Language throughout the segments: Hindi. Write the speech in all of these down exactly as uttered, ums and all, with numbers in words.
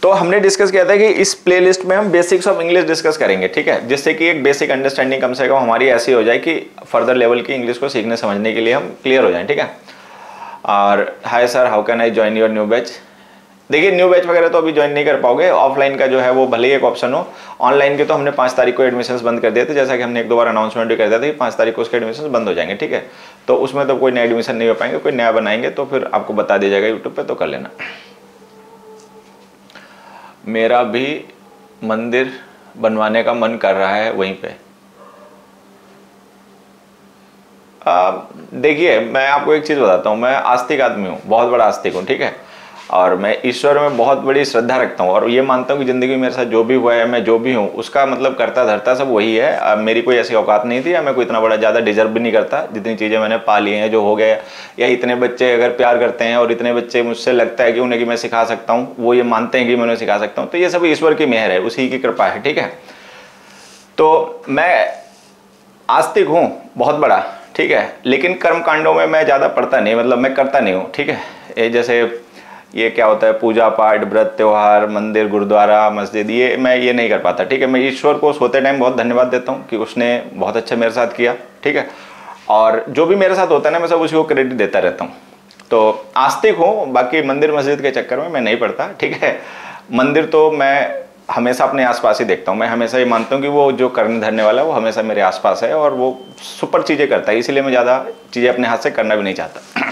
तो हमने डिस्कस किया था कि इस प्लेलिस्ट में हम बेसिक्स ऑफ इंग्लिश डिस्कस करेंगे, ठीक है, जिससे कि एक बेसिक अंडरस्टैंडिंग कम से कम हमारी ऐसी हो जाए कि फर्दर लेवल की इंग्लिश को सीखने समझने के लिए हम क्लियर हो जाएं, ठीक है। और hi sir, how can I join your new batch. देखिए न्यू बैच वगैरह तो अभी ज्वाइन नहीं कर पाओगे, ऑफलाइन का जो है वो भले ही एक ऑप्शन हो, ऑनलाइन के तो हमने पाँच तारीख को एडमिशंस बंद कर दिए थे, जैसा कि हमने एक दो बार अनाउंसमेंट भी कर दिया था कि पाँच तारीख को उसके एडमिशंस बंद हो जाएंगे, ठीक है। तो उसमें तो कोई नया एडमिशन नहीं हो पाएंगे, कोई नया बनाएंगे तो फिर आपको बता दिया जाएगा यूट्यूब पे, तो कर लेना। मेरा भी मंदिर बनवाने का मन कर रहा है वहीं पे। देखिए मैं आपको एक चीज़ बताता हूँ, मैं आस्तिक आदमी हूँ, बहुत बड़ा आस्तिक हूँ, ठीक है, और मैं ईश्वर में बहुत बड़ी श्रद्धा रखता हूँ और ये मानता हूँ कि ज़िंदगी में मेरे साथ जो भी हुआ है, मैं जो भी हूँ उसका मतलब करता धरता सब वही है। अब मेरी कोई ऐसी औकात नहीं थी या मैं कोई इतना बड़ा ज़्यादा डिजर्व भी नहीं करता, जितनी चीज़ें मैंने पा ली हैं, जो हो गया, या इतने बच्चे अगर प्यार करते हैं और इतने बच्चे मुझसे लगता है कि उन्हें कि मैं सिखा सकता हूँ, वो ये मानते हैं कि मैं उन्हें सिखा सकता हूँ, तो ये सब ईश्वर की मेहर है, उसी की कृपा है, ठीक है। तो मैं आस्तिक हूँ बहुत बड़ा, ठीक है, लेकिन कर्म कांडों में मैं ज़्यादा पढ़ता नहीं, मतलब मैं करता नहीं हूँ, ठीक है। ये जैसे ये क्या होता है, पूजा पाठ, व्रत, त्योहार, मंदिर, गुरुद्वारा, मस्जिद, ये मैं ये नहीं कर पाता, ठीक है। मैं ईश्वर को सोते टाइम बहुत धन्यवाद देता हूँ कि उसने बहुत अच्छा मेरे साथ किया, ठीक है, और जो भी मेरे साथ होता है ना मैं सब उसी को क्रेडिट देता रहता हूँ। तो आस्तिक हूँ, बाकी मंदिर मस्जिद के चक्कर में मैं नहीं पढ़ता, ठीक है। मंदिर तो मैं हमेशा अपने आसपास ही देखता हूँ, मैं हमेशा ये मानता हूँ कि वो जो करने धरने वाला है वो हमेशा मेरे आसपास है और वो सुपर चीज़ें करता है, इसीलिए मैं ज़्यादा चीज़ें अपने हाथ से करना भी नहीं चाहता।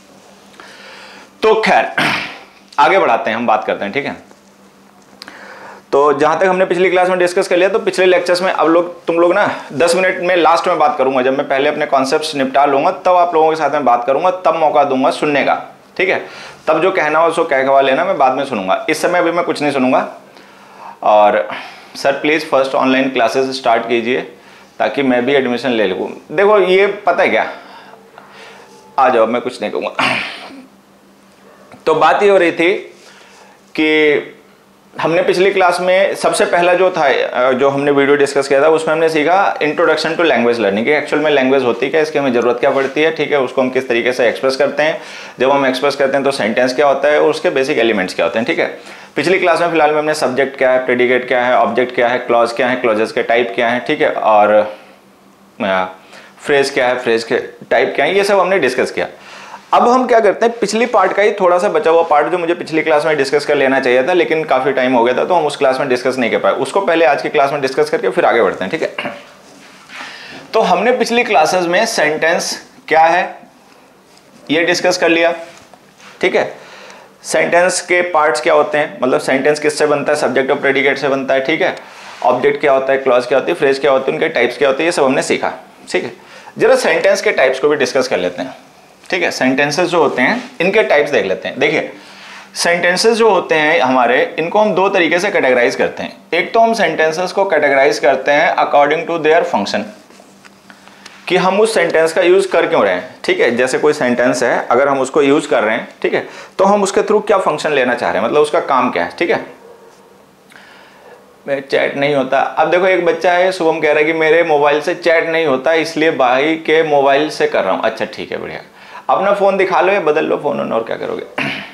तो खैर आगे बढ़ाते हैं, हम बात करते हैं, ठीक है। तो जहाँ तक हमने पिछली क्लास में डिस्कस कर लिया, तो पिछले लेक्चर्स में अब लोग तुम लोग ना दस मिनट में लास्ट में बात करूंगा, जब मैं पहले अपने कॉन्सेप्ट्स निपटा लूंगा तब आप लोगों के साथ में बात करूंगा, तब मौका दूंगा सुनने का, ठीक है। तब जो कहना हो सो कह कवा लेना, मैं बाद में सुनूंगा, इस समय अभी मैं कुछ नहीं सुनूंगा। और sir please first online classes start कीजिए ताकि मैं भी एडमिशन ले लूँ। देखो ये पता है क्या, आ जाओ, मैं कुछ नहीं कहूँगा। तो बात ये हो रही थी कि हमने पिछली क्लास में सबसे पहला जो था, जो हमने वीडियो डिस्कस किया था, उसमें हमने सीखा इंट्रोडक्शन टू लैंग्वेज लर्निंग, कि एक्चुअल में लैंग्वेज होती क्या, इसकी हमें ज़रूरत क्या पड़ती है, ठीक है, उसको हम किस तरीके से एक्सप्रेस करते हैं, जब हम एक्सप्रेस करते हैं तो सेंटेंस क्या होता है और उसके बेसिक एलिमेंट्स क्या होते हैं, ठीक है। पिछली क्लास में फिलहाल में हमने सब्जेक्ट क्या है, प्रेडिकेट क्या है, ऑब्जेक्ट क्या है, क्लॉज क्या है, क्लॉजेस के टाइप क्या है, ठीक है, और फ्रेज क्या है, फ्रेज के टाइप क्या है, ये सब हमने डिस्कस किया। अब हम क्या करते हैं, पिछली पार्ट का ही थोड़ा सा बचा हुआ पार्ट जो मुझे पिछली क्लास में डिस्कस कर लेना चाहिए था, लेकिन काफ़ी टाइम हो गया था तो हम उस क्लास में डिस्कस नहीं कर पाए, उसको पहले आज की क्लास में डिस्कस करके फिर आगे बढ़ते हैं, ठीक है। तो हमने पिछली क्लासेस में सेंटेंस क्या है ये डिस्कस कर लिया, ठीक है। सेंटेंस के पार्ट्स क्या होते हैं, मतलब सेंटेंस किससे बनता है, सब्जेक्ट और प्रेडिकेट से बनता है, ठीक है। ऑब्जेक्ट क्या होता है, क्लॉज क्या होती है, फ्रेज क्या होती है, उनके टाइप्स क्या होते हैं, ये सब हमने सीखा, ठीक है। जरा सेंटेंस के टाइप्स को भी डिस्कस कर लेते हैं, ठीक है। सेंटेंसेस जो होते हैं इनके टाइप्स देख लेते हैं। देखिए सेंटेंसेस जो होते हैं हमारे, इनको हम दो तरीके से कैटेगराइज करते हैं। एक तो हम सेंटेंसेस को कैटेगराइज करते हैं अकॉर्डिंग टू देयर फंक्शन, कि हम उस सेंटेंस का यूज कर क्यों रहे हैं, ठीक है। जैसे कोई सेंटेंस है, अगर हम उसको यूज कर रहे हैं, ठीक है, तो हम उसके थ्रू क्या फंक्शन लेना चाह रहे हैं, मतलब उसका काम क्या है, ठीक है। चैट नहीं होता, अब देखो एक बच्चा है शुभम कह रहा है कि मेरे मोबाइल से चैट नहीं होता इसलिए भाई के मोबाइल से कर रहा हूं। अच्छा ठीक है, बढ़िया, अपना फोन दिखा लो या बदल लो फोन, और क्या करोगे।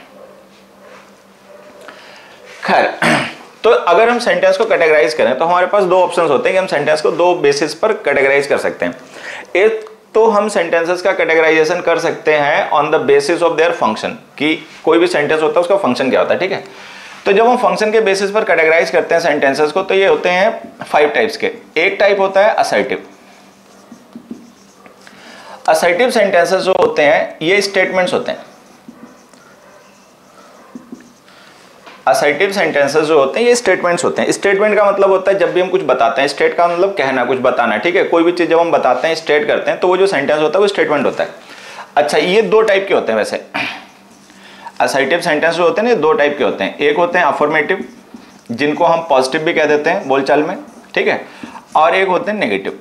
खैर, तो अगर हम सेंटेंस को कैटेगराइज करें तो हमारे पास दो ऑप्शंस होते हैं कि हम सेंटेंस को दो बेसिस पर कैटेगराइज कर सकते हैं। एक तो हम सेंटेंसेस का कैटेगराइजेशन कर सकते हैं on the basis of their function, कि कोई भी सेंटेंस होता है उसका फंक्शन क्या होता है, ठीक है। तो जब हम फंक्शन के बेसिस पर कैटेगराइज करते हैं सेंटेंसेस को, तो ये होते हैं फाइव टाइप्स के। एक टाइप होता है असर्टिव। असर्टिव सेंटेंसेस जो होते हैं ये स्टेटमेंट्स होते हैं। असर्टिव सेंटेंसेस जो होते हैं ये स्टेटमेंट्स होते हैं। स्टेटमेंट का मतलब होता है जब भी हम कुछ बताते हैं, स्टेट का मतलब कहना, कुछ बताना, ठीक है। कोई भी चीज जब हम बताते हैं, स्टेट करते हैं, तो वो जो सेंटेंस होता है वो स्टेटमेंट होता है। अच्छा, ये दो टाइप के होते हैं वैसे। असर्टिव सेंटेंस जो होते हैं ये दो टाइप के होते हैं। एक होते हैं अफर्मेटिव, जिनको हम पॉजिटिव भी कह देते हैं बोलचाल में, ठीक है, और एक होते हैं नेगेटिव।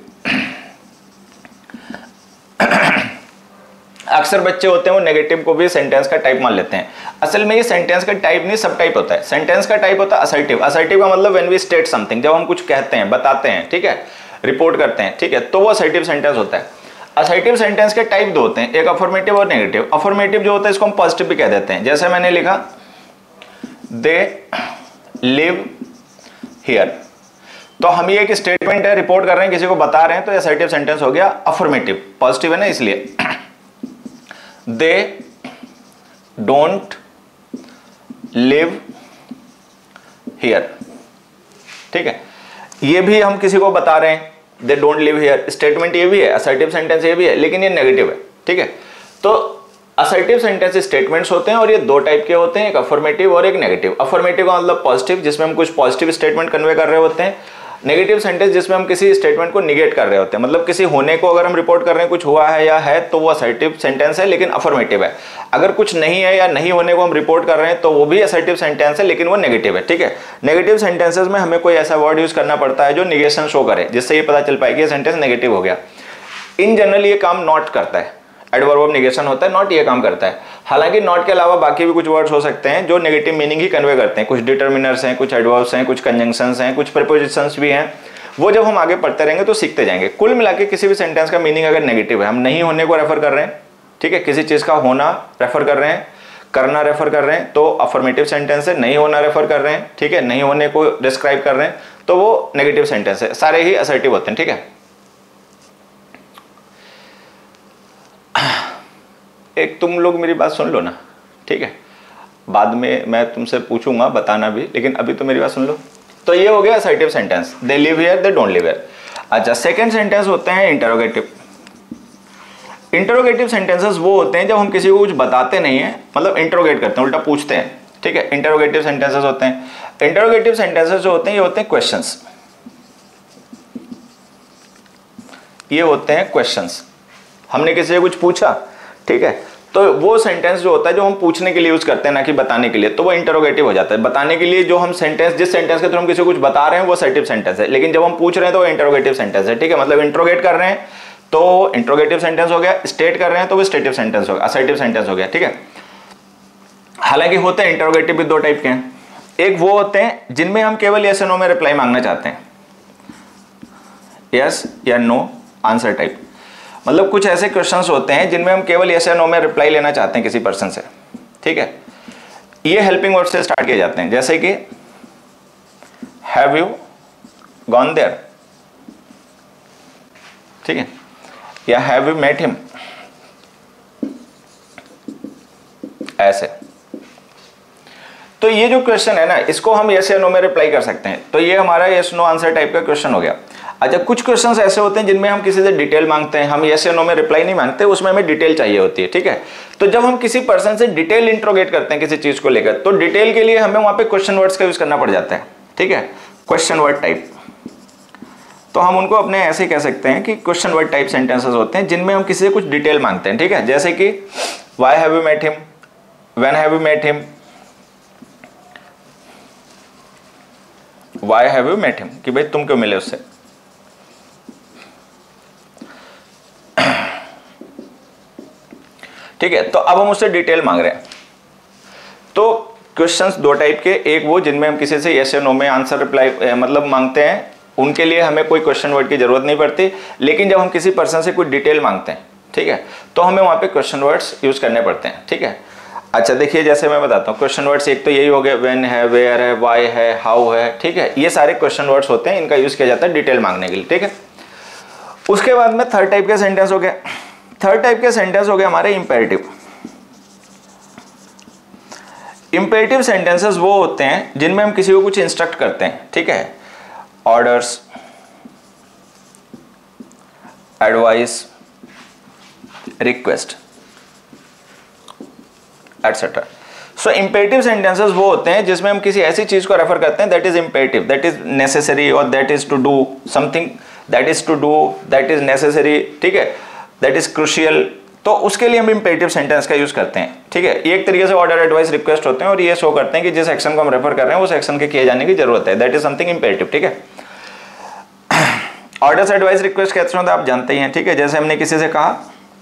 अक्सर बच्चे होते हैं वो नेगेटिव को भी सेंटेंस का टाइप मान लेते हैं। असल में ये सेंटेंस का टाइप नहीं, सब टाइप होता है। सेंटेंस का टाइप होता है असर्टिव। असर्टिव का मतलब व्हेन वी स्टेट समथिंग, जब हम कुछ कहते हैं, बताते हैं, ठीक है, रिपोर्ट करते हैं, ठीक है, तो वो असर्टिव सेंटेंस होता है। असर्टिव सेंटेंस के टाइप दो होते हैं, एक अफर्मेटिव और नेगेटिव। अफर्मेटिव जो होता है इसको हम पॉजिटिव भी कह देते हैं। जैसे मैंने लिखा दे लिव हियर। तो हम ये एक स्टेटमेंट है, रिपोर्ट कर रहे हैं, किसी को बता रहे हैं, तो असर्टिव सेंटेंस हो गया अफर्मेटिव, पॉजिटिव है ना इसलिए। दे डोंट लिव हियर, ठीक है, ये भी हम किसी को बता रहे हैं, they don't live here, statement ये भी है, असर्टिव सेंटेंस ये भी है, लेकिन ये नेगेटिव है, ठीक है। तो असर्टिव सेंटेंस स्टेटमेंट्स होते हैं और ये दो टाइप के होते हैं, एक अफर्मेटिव और एक नेगेटिव। अफर्मेटिव का मतलब पॉजिटिव, जिसमें हम कुछ पॉजिटिव स्टेटमेंट कन्वे कर रहे होते हैं। नेगेटिव सेंटेंस जिसमें हम किसी स्टेटमेंट को निगेट कर रहे होते हैं, मतलब किसी होने को अगर हम रिपोर्ट कर रहे हैं, कुछ हुआ है या है, तो वो असर्टिव सेंटेंस है लेकिन अफर्मेटिव है। अगर कुछ नहीं है या नहीं होने को हम रिपोर्ट कर रहे हैं तो वो भी असर्टिव सेंटेंस है लेकिन वो नेगेटिव है, ठीक है। नेगेटिव सेंटेंसेस में हमें कोई ऐसा वर्ड यूज करना पड़ता है जो निगेशन शो करे, जिससे ये पता चल पाए कि ये सेंटेंस नेगेटिव हो गया। इन जनरल ये काम नॉट करता है, एडवर्ब ऑफ नेगेशन होता है, नॉट ये काम करता है। हालांकि नॉट के अलावा बाकी भी कुछ वर्ड्स हो सकते हैं जो नेगेटिव मीनिंग ही कन्वे करते हैं, कुछ डिटर्मिनर्स हैं, कुछ एडवर्ब्स हैं, कुछ कंजंक्शंस हैं, कुछ प्रीपोजिशंस भी हैं। वो जब हम आगे पढ़ते रहेंगे तो सीखते जाएंगे। कुल मिला के किसी भी सेंटेंस का मीनिंग अगर नेगेटिव है, हम नहीं होने को रेफर कर रहे हैं, ठीक है, किसी चीज का होना रेफर कर रहे हैं, करना रेफर कर रहे हैं, तो अफर्मेटिव सेंटेंस है। नहीं होना रेफर कर रहे हैं, ठीक है, नहीं होने को डिस्क्राइब कर रहे हैं, तो वो नेगेटिव सेंटेंस है। सारे ही असर्टिव होते हैं, ठीक है। एक तुम लोग मेरी बात सुन लो ना, ठीक है, बाद में मैं तुमसे पूछूंगा बताना भी, लेकिन अभी तो मेरी बात सुन लो। तो ये हो गया assertive sentence, they live here, they don't live here. अच्छा, सेकंड सेंटेंस होते हैं इंटरोगेटिव। इंटरोगेटिव सेंटेंसेस वो होते हैं जब हम किसी को कुछ बताते नहीं है, मतलब इंटरोगेट करते हैं, उल्टा पूछते हैं, ठीक है, इंटरोगेटिव सेंटेंसेस होते हैं। इंटरोगेटिव सेंटेंसेस जो होते हैं ये होते हैं क्वेश्चंस, ये होते हैं क्वेश्चंस। हमने किसी से कुछ पूछा, ठीक है, तो वो सेंटेंस जो होता है जो हम पूछने के लिए यूज करते हैं ना कि बताने के लिए, तो वो इंटरोगेटिव हो जाता है। बताने के लिए जो हम सेंटेंस, जिस सेंटेंस के थ्रू हम किसी को कुछ बता रहे हैं वो असर्टिव सेंटेंस है, लेकिन जब हम पूछ रहे हैं तो वो इंटरोगेटिव सेंटेंस है, ठीक है। मतलब इंट्रोगेट कर रहे हैं तो इंट्रोगेटिव सेंटेंस हो गया, स्टेट कर रहे हैं तो वो स्टेटिव सेंटेंस हो गया, असर्टिव सेंटेंस हो गया, ठीक है। हालांकि होते हैं इंटरोगेटिव भी दो टाइप के हैं। एक वो होते हैं जिनमें हम केवल यस या नो में रिप्लाई मांगना चाहते हैं, यस या नो आंसर टाइप। मतलब कुछ ऐसे क्वेश्चंस होते हैं जिनमें हम केवल यस या नो में रिप्लाई लेना चाहते हैं किसी पर्सन से, ठीक है। ये हेल्पिंग वर्ड से स्टार्ट किए जाते हैं, जैसे कि हैव यू गॉन देयर, ठीक है, या हैव यू मेट हिम, ऐसे। तो ये जो क्वेश्चन है ना, इसको हम यस या नो में रिप्लाई कर सकते हैं, तो ये हमारा यस नो आंसर टाइप का क्वेश्चन हो गया। अच्छा, कुछ क्वेश्चंस ऐसे होते हैं जिनमें हम किसी से डिटेल मांगते हैं, हम यस या नो में रिप्लाई नहीं मांगते, उसमें हमें डिटेल चाहिए होती है, ठीक है। तो जब हम किसी पर्सन से डिटेल इंट्रोगेट करते हैं किसी चीज को लेकर, तो डिटेल के लिए हमें वहां पे क्वेश्चन वर्ड्स का यूज करना पड़ जाता है, ठीक है, क्वेश्चन वर्ड टाइप। तो हम उनको अपने ऐसे कह सकते हैं कि क्वेश्चन वर्ड टाइप सेंटेंसेस होते हैं जिनमें हम किसी से कुछ डिटेल मांगते हैं, ठीक है। जैसे कि why have you met him, when have you met him, why have you met him, कि भाई तुम क्यों मिले उससे, ठीक है। तो अब हम उससे डिटेल मांग रहे हैं। तो क्वेश्चंस दो टाइप के, एक वो जिनमें हम किसी से यस या नो में आंसर रिप्लाई मतलब मांगते हैं, उनके लिए हमें कोई क्वेश्चन वर्ड की जरूरत नहीं पड़ती। लेकिन जब हम किसी पर्सन से कुछ डिटेल मांगते हैं, ठीक है, तो हमें वहां पे क्वेश्चन वर्ड्स यूज करने पड़ते हैं, ठीक है। अच्छा देखिए, जैसे मैं बताता हूँ, क्वेश्चन वर्ड्स एक तो यही हो गए, व्हेन है, वेयर है, व्हाई है, हाउ है, ठीक है, ये सारे क्वेश्चन वर्ड्स होते हैं, इनका यूज किया जाता है डिटेल मांगने के लिए, ठीक है। उसके बाद में थर्ड टाइप के सेंटेंस हो गए। थर्ड टाइप के सेंटेंस हो गए हमारे इंपेरेटिव। इंपेरेटिव सेंटेंसेस वो होते हैं जिनमें हम किसी को कुछ इंस्ट्रक्ट करते हैं, ठीक है, orders, advice, request etcetera. So imperative sentences वो होते हैं जिसमें हम किसी ऐसी चीज को रेफर करते हैं that is imperative, that is necessary, और that is to do something, that is to do, that is necessary, ठीक है, दैट इज क्रूशियल। तो उसके लिए हम इंपेरेटिव सेंटेंस का यूज करते हैं, ठीक है। एक तरीके से ऑर्डर, एडवाइस, रिक्वेस्ट होते हैं और ये शो करते हैं कि जिस एक्शन को हम रेफर कर रहे हैं उस एक्शन के किए जाने की जरूरत है, दैट इज समथिंग इंपेरेटिव, ठीक है। ऑर्डर्स, एडवाइस, रिक्वेस्ट कैसे होता है आप जानते ही हैं, ठीक है। जैसे हमने किसी से कहा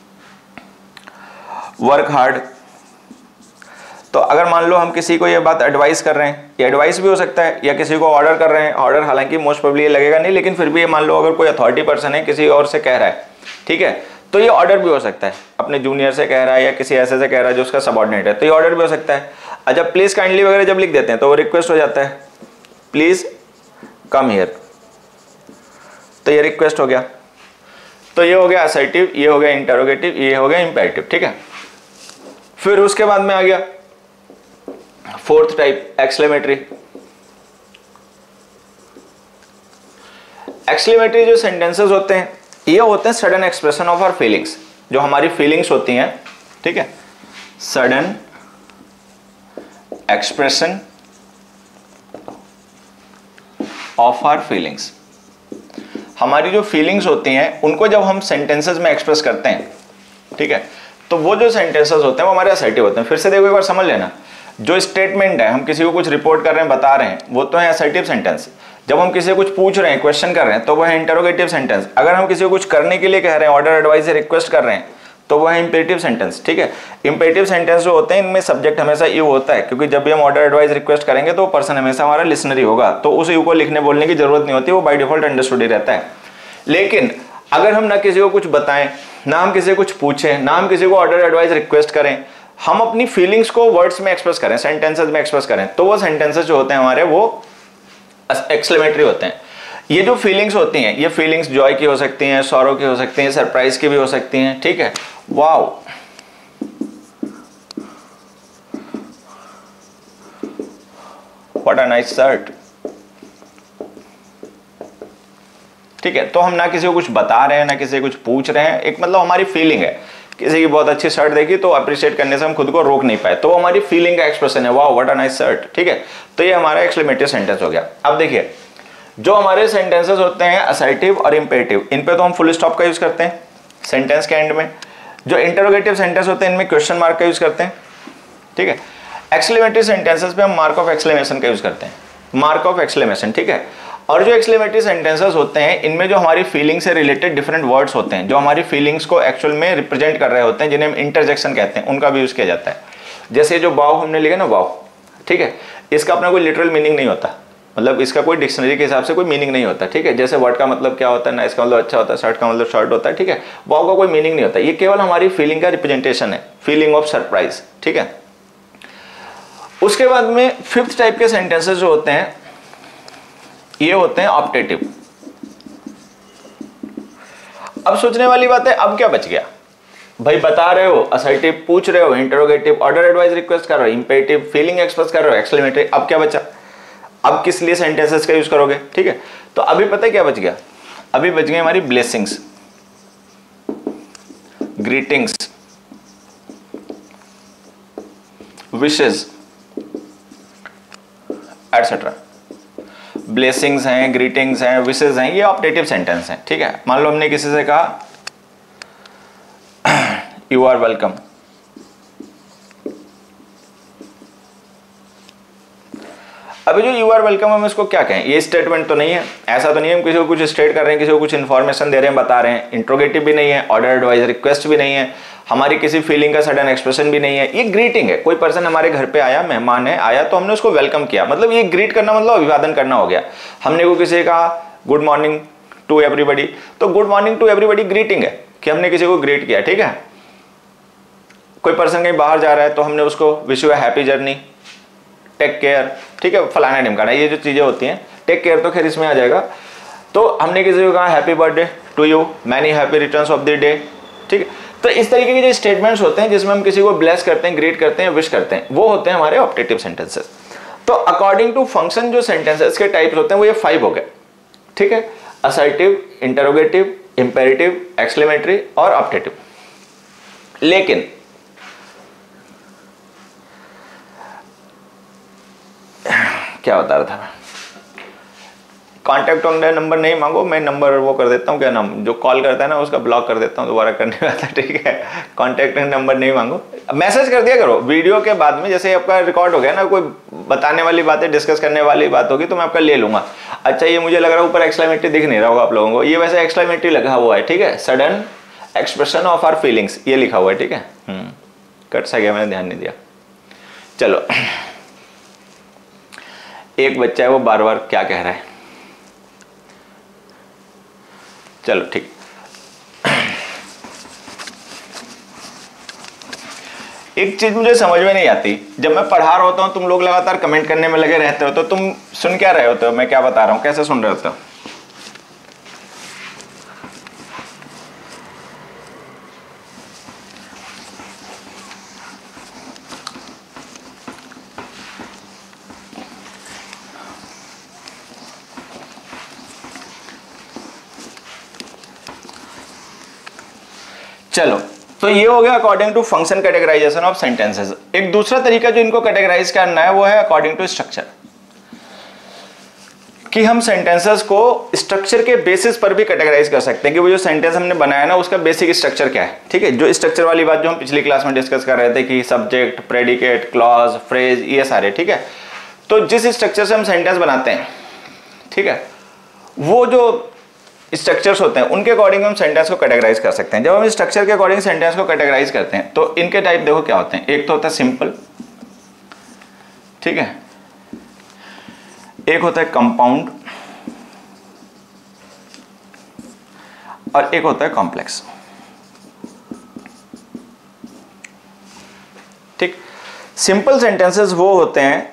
वर्क हार्ड, तो अगर मान लो हम किसी को ये बात एडवाइस कर रहे हैं, ये एडवाइस भी हो सकता है, या किसी को ऑर्डर कर रहे हैं, ऑर्डर हालांकि मोस्ट प्रोबेबली ये लगेगा नहीं, लेकिन फिर भी ये मान लो अगर कोई अथॉरिटी पर्सन है किसी और से कह रहा है, ठीक है, तो ये ऑर्डर भी हो सकता है, अपने जूनियर से कह रहा है या किसी ऐसे से कह रहा है जो उसका सबऑर्डिनेट है, तो ये ऑर्डर भी हो सकता है। अच्छा, प्लीज काइंडली वगैरह जब लिख देते हैं तो वो रिक्वेस्ट हो जाता है, प्लीज कम हियर। तो ये रिक्वेस्ट हो गया। तो ये हो गया असर्टिव, ये हो गया इंटरोगेटिव, ये हो गया इंपेरेटिव, ठीक है। फिर उसके बाद में आ गया फोर्थ टाइप एक्सक्लेमेटरी। एक्सक्लेमेटरी जो सेंटेंसेस होते हैं ये होते हैं sudden expression of our feelings, जो हमारी फीलिंग्स होती हैं, ठीक है, sudden expression of our feelings. हमारी जो फीलिंग्स होती हैं उनको जब हम सेंटेंसेस में एक्सप्रेस करते हैं, ठीक है, तो वो जो सेंटेंसेस होते हैं वो हमारे असर्टिव होते हैं। फिर से देखो एक बार समझ लेना, जो स्टेटमेंट है, हम किसी को कुछ रिपोर्ट कर रहे हैं, बता रहे हैं, वो तो है असर्टिव सेंटेंस। जब हम किसी को कुछ पूछ रहे हैं, क्वेश्चन कर रहे हैं, तो वो है इंटरोगेटिव सेंटेंस। अगर हम किसी को कुछ करने के लिए कह रहे हैं, ऑर्डर एडवाइस रिक्वेस्ट कर रहे हैं, तो वो है इंपेरेटिव सेंटेंस, ठीक है। इंपेरेटिव सेंटेंस जो होते हैं इनमें सब्जेक्ट हमेशा यू होता है, क्योंकि जब भी हम ऑर्डर एडवाइस रिक्वेस्ट करेंगे तो पर्सन हमेशा हमारा लिसनर ही होगा, तो उस यू को लिखने बोलने की जरूरत नहीं होती, वो बाय डिफॉल्ट अंडरस्टूड ही रहता है। लेकिन अगर हम ना किसी को कुछ बताएं, ना हम किसी को कुछ पूछें, ना हम किसी को ऑर्डर एडवाइस रिक्वेस्ट करें, हम अपनी फीलिंग्स को वर्ड्स में एक्सप्रेस करें, सेंटेंसेस में एक्सप्रेस करें, तो वो सेंटेंसेस जो होते हैं हमारे वो एक्सक्लेमेटरी होते हैं। ये जो फीलिंग्स होती हैं, ये फीलिंग्स जॉय की हो सकती हैं, सॉरो की हो सकती हैं, सरप्राइज की भी हो सकती हैं, ठीक है। Wow, what a nice shirt, ठीक है। तो हम ना किसी को कुछ बता रहे हैं, ना किसी को कुछ पूछ रहे हैं, एक मतलब हमारी फीलिंग है। किसी की बहुत अच्छी शर्ट देखी तो अप्रिशिएट करने से हम खुद को रोक नहीं पाए, तो हमारी फीलिंग का एक्सप्रेशन है, wow what a nice shirt, ठीक है। तो ये हमारा एक्सक्लेमेटरी सेंटेंस हो गया। अब देखिए, जो हमारे सेंटेंसेस होते हैं असर्टिव और इंपेरेटिव, इन पे तो हम फुल स्टॉप का यूज करते हैं सेंटेंस के एंड में। जो इंटरोगेटिव सेंटेंस होते हैं इनमें क्वेश्चन मार्क का यूज करते हैं, ठीक है। एक्सक्लेमेटरी सेंटेंसेस पे हम मार्क ऑफ एक्सक्लेमेशन का यूज करते हैं, मार्क ऑफ एक्सक्लेमेशन, ठीक है। और जो एक्सक्लेमेटरी सेंटेंसेस होते हैं इनमें जो हमारी फीलिंग से रिलेटेड डिफरेंट वर्ड्स होते हैं, जो हमारी फीलिंग्स को एक्चुअल में रिप्रेजेंट कर रहे होते हैं, जिन्हें हम इंटरजेक्शन कहते हैं, उनका भी यूज किया जाता है। जैसे जो वाव हमने लिखा ना, वाव, ठीक है, इसका अपना कोई लिटरल मीनिंग नहीं होता, मतलब इसका कोई डिक्शनरी के हिसाब से कोई मीनिंग नहीं होता, ठीक है। जैसे वर्ड का मतलब क्या होता है ना, इसका मतलब अच्छा होता है, शर्ट का मतलब शर्ट होता है, ठीक है। वाव का कोई मीनिंग नहीं होता, ये केवल हमारी फीलिंग का रिप्रेजेंटेशन है, फीलिंग ऑफ सरप्राइज, ठीक है। उसके बाद में फिफ्थ टाइप के सेंटेंसेस जो होते हैं ये होते हैं ऑप्टेटिव। अब सोचने वाली बात है, अब क्या बच गया भाई? बता रहे हो, असर्टिव पूछ रहे हो, इंटरोगेटिव ऑर्डर एडवाइस रिक्वेस्ट कर रहे हो, इंपेरेटिव फीलिंग एक्सप्रेस कर रहे हो, एक्सक्लेमेटरी, अब क्या बचा? अब किस लिए सेंटेंसेस का यूज करोगे, ठीक है। तो अभी पता है क्या बच गया? अभी बच गई हमारी blessings, greetings, wishes etcetera. Blessings हैं, ग्रीटिंग्स हैं, विशेस हैं, ये ऑप्टेटिव सेंटेंस हैं, ठीक है। मान लो हमने किसी से कहा यू आर वेलकम, अभी जो यू आर वेलकम हम इसको क्या कहें? ये स्टेटमेंट तो नहीं है, ऐसा तो नहीं है हम किसी को कुछ स्टेट कर रहे हैं, किसी को कुछ इन्फॉर्मेशन दे रहे हैं, बता रहे हैं। इंट्रोगेटिव भी नहीं है, ऑर्डर एडवाइस रिक्वेस्ट भी नहीं है, हमारी किसी फीलिंग का सडन एक्सप्रेशन भी नहीं है। ये ग्रीटिंग है, कोई पर्सन हमारे घर पे आया, मेहमान है, आया तो हमने उसको वेलकम किया, मतलब ये ग्रीट करना मतलब अभिवादन करना हो गया। हमने को किसी कहा गुड मॉर्निंग टू एवरीबडी, तो good morning to everybody greeting है कि हमने किसी को ग्रीट किया, ठीक है। कोई पर्सन कहीं बाहर जा रहा है तो हमने उसको wish you a happy journey, take care, ठीक है, फलाना ढिमकाना, ये जो चीजें होती हैं, टेक केयर तो खैर इसमें आ जाएगा। तो हमने किसी को कहा happy birthday to you, many happy returns of the day, ठीक है। तो इस तरीके के जो स्टेटमेंट्स होते हैं जिसमें हम किसी को ब्लेस करते हैं, ग्रीट करते हैं, विश करते हैं, वो होते हैं हमारे ऑप्टेटिव सेंटेंसेस। तो अकॉर्डिंग टू फंक्शन जो सेंटेंसेस के टाइप्स होते हैं वो ये फाइव हो गए, ठीक है। असर्टिव, इंटरोगेटिव, इंपेरेटिव, एक्सक्लेमेटरी और ऑप्टेटिव। लेकिन क्या बता रहा था मैं? कॉन्टैक्ट नंबर नहीं मांगो, मैं नंबर वो कर देता हूँ, क्या नाम, जो कॉल करता है ना उसका ब्लॉक कर देता हूँ, दोबारा करने वाला, ठीक है। कॉन्टैक्ट नंबर नहीं मांगो, मैसेज कर दिया करो वीडियो के बाद में, जैसे आपका रिकॉर्ड हो गया ना, कोई बताने वाली बातें, डिस्कस करने वाली बात होगी तो मैं आपका ले लूंगा। अच्छा, ये मुझे लग रहा है ऊपर एक्सक्लेमेटरी दिख नहीं रहा होगा आप लोगों को, ये वैसे एक्सक्लेमेटरी लगा हुआ है, ठीक है, sudden expression of our feelings, ये लिखा हुआ है, ठीक है। हम्म कट सा गया, मैंने ध्यान नहीं दिया। चलो, एक बच्चा है वो बार बार क्या कह रहा है, चलो ठीक। एक चीज मुझे समझ में नहीं आती, जब मैं पढ़ा रहा होता हूँ तुम लोग लगातार कमेंट करने में लगे रहते हो, तो तुम सुन क्या रहे होते हो, मैं क्या बता रहा हूँ, कैसे सुन रहे होते हो? चलो, तो ये हो गया according to function categorization of sentences. एक दूसरा तरीका जो इनको कैटेगराइज करना है वो है अकॉर्डिंग टू स्ट्रक्चर, कि हम सेंटेंसेस को स्ट्रक्चर के बेसिस पर भी कैटेगराइज कर सकते हैं कि वो जो सेंटेंस हमने बनाया ना उसका बेसिक स्ट्रक्चर क्या है। ठीक है, जो स्ट्रक्चर वाली बात जो हम पिछली क्लास में डिस्कस कर रहे थे कि सब्जेक्ट, प्रेडिकेट, क्लॉज, फ्रेज, ये सारे। ठीक है, तो जिस स्ट्रक्चर से हम सेंटेंस बनाते हैं, ठीक है, वो जो स्ट्रक्चर्स होते हैं उनके अकॉर्डिंग हम सेंटेंस को कैटेगराइज कर सकते हैं। जब हम स्ट्रक्चर के अकॉर्डिंग सेंटेंस को कैटेगराइज करते हैं तो इनके टाइप देखो क्या होते हैं। एक तो होता है सिंपल, ठीक है, एक होता है कंपाउंड, और एक होता है कॉम्प्लेक्स। ठीक, सिंपल सेंटेंसेस वो होते हैं,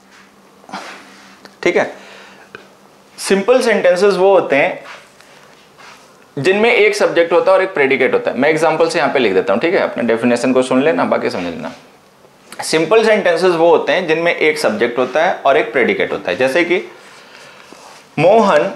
ठीक है, सिंपल सेंटेंसेस वो होते हैं जिनमें एक सब्जेक्ट होता है और एक प्रेडिकेट होता है। मैं एग्जांपल से यहां पे लिख देता हूं, ठीक है, अपने डेफिनेशन को सुन लेना, बाकी समझ लेना। सिंपल सेंटेंसेस वो होते हैं जिनमें एक सब्जेक्ट होता है और एक प्रेडिकेट होता है, जैसे कि मोहन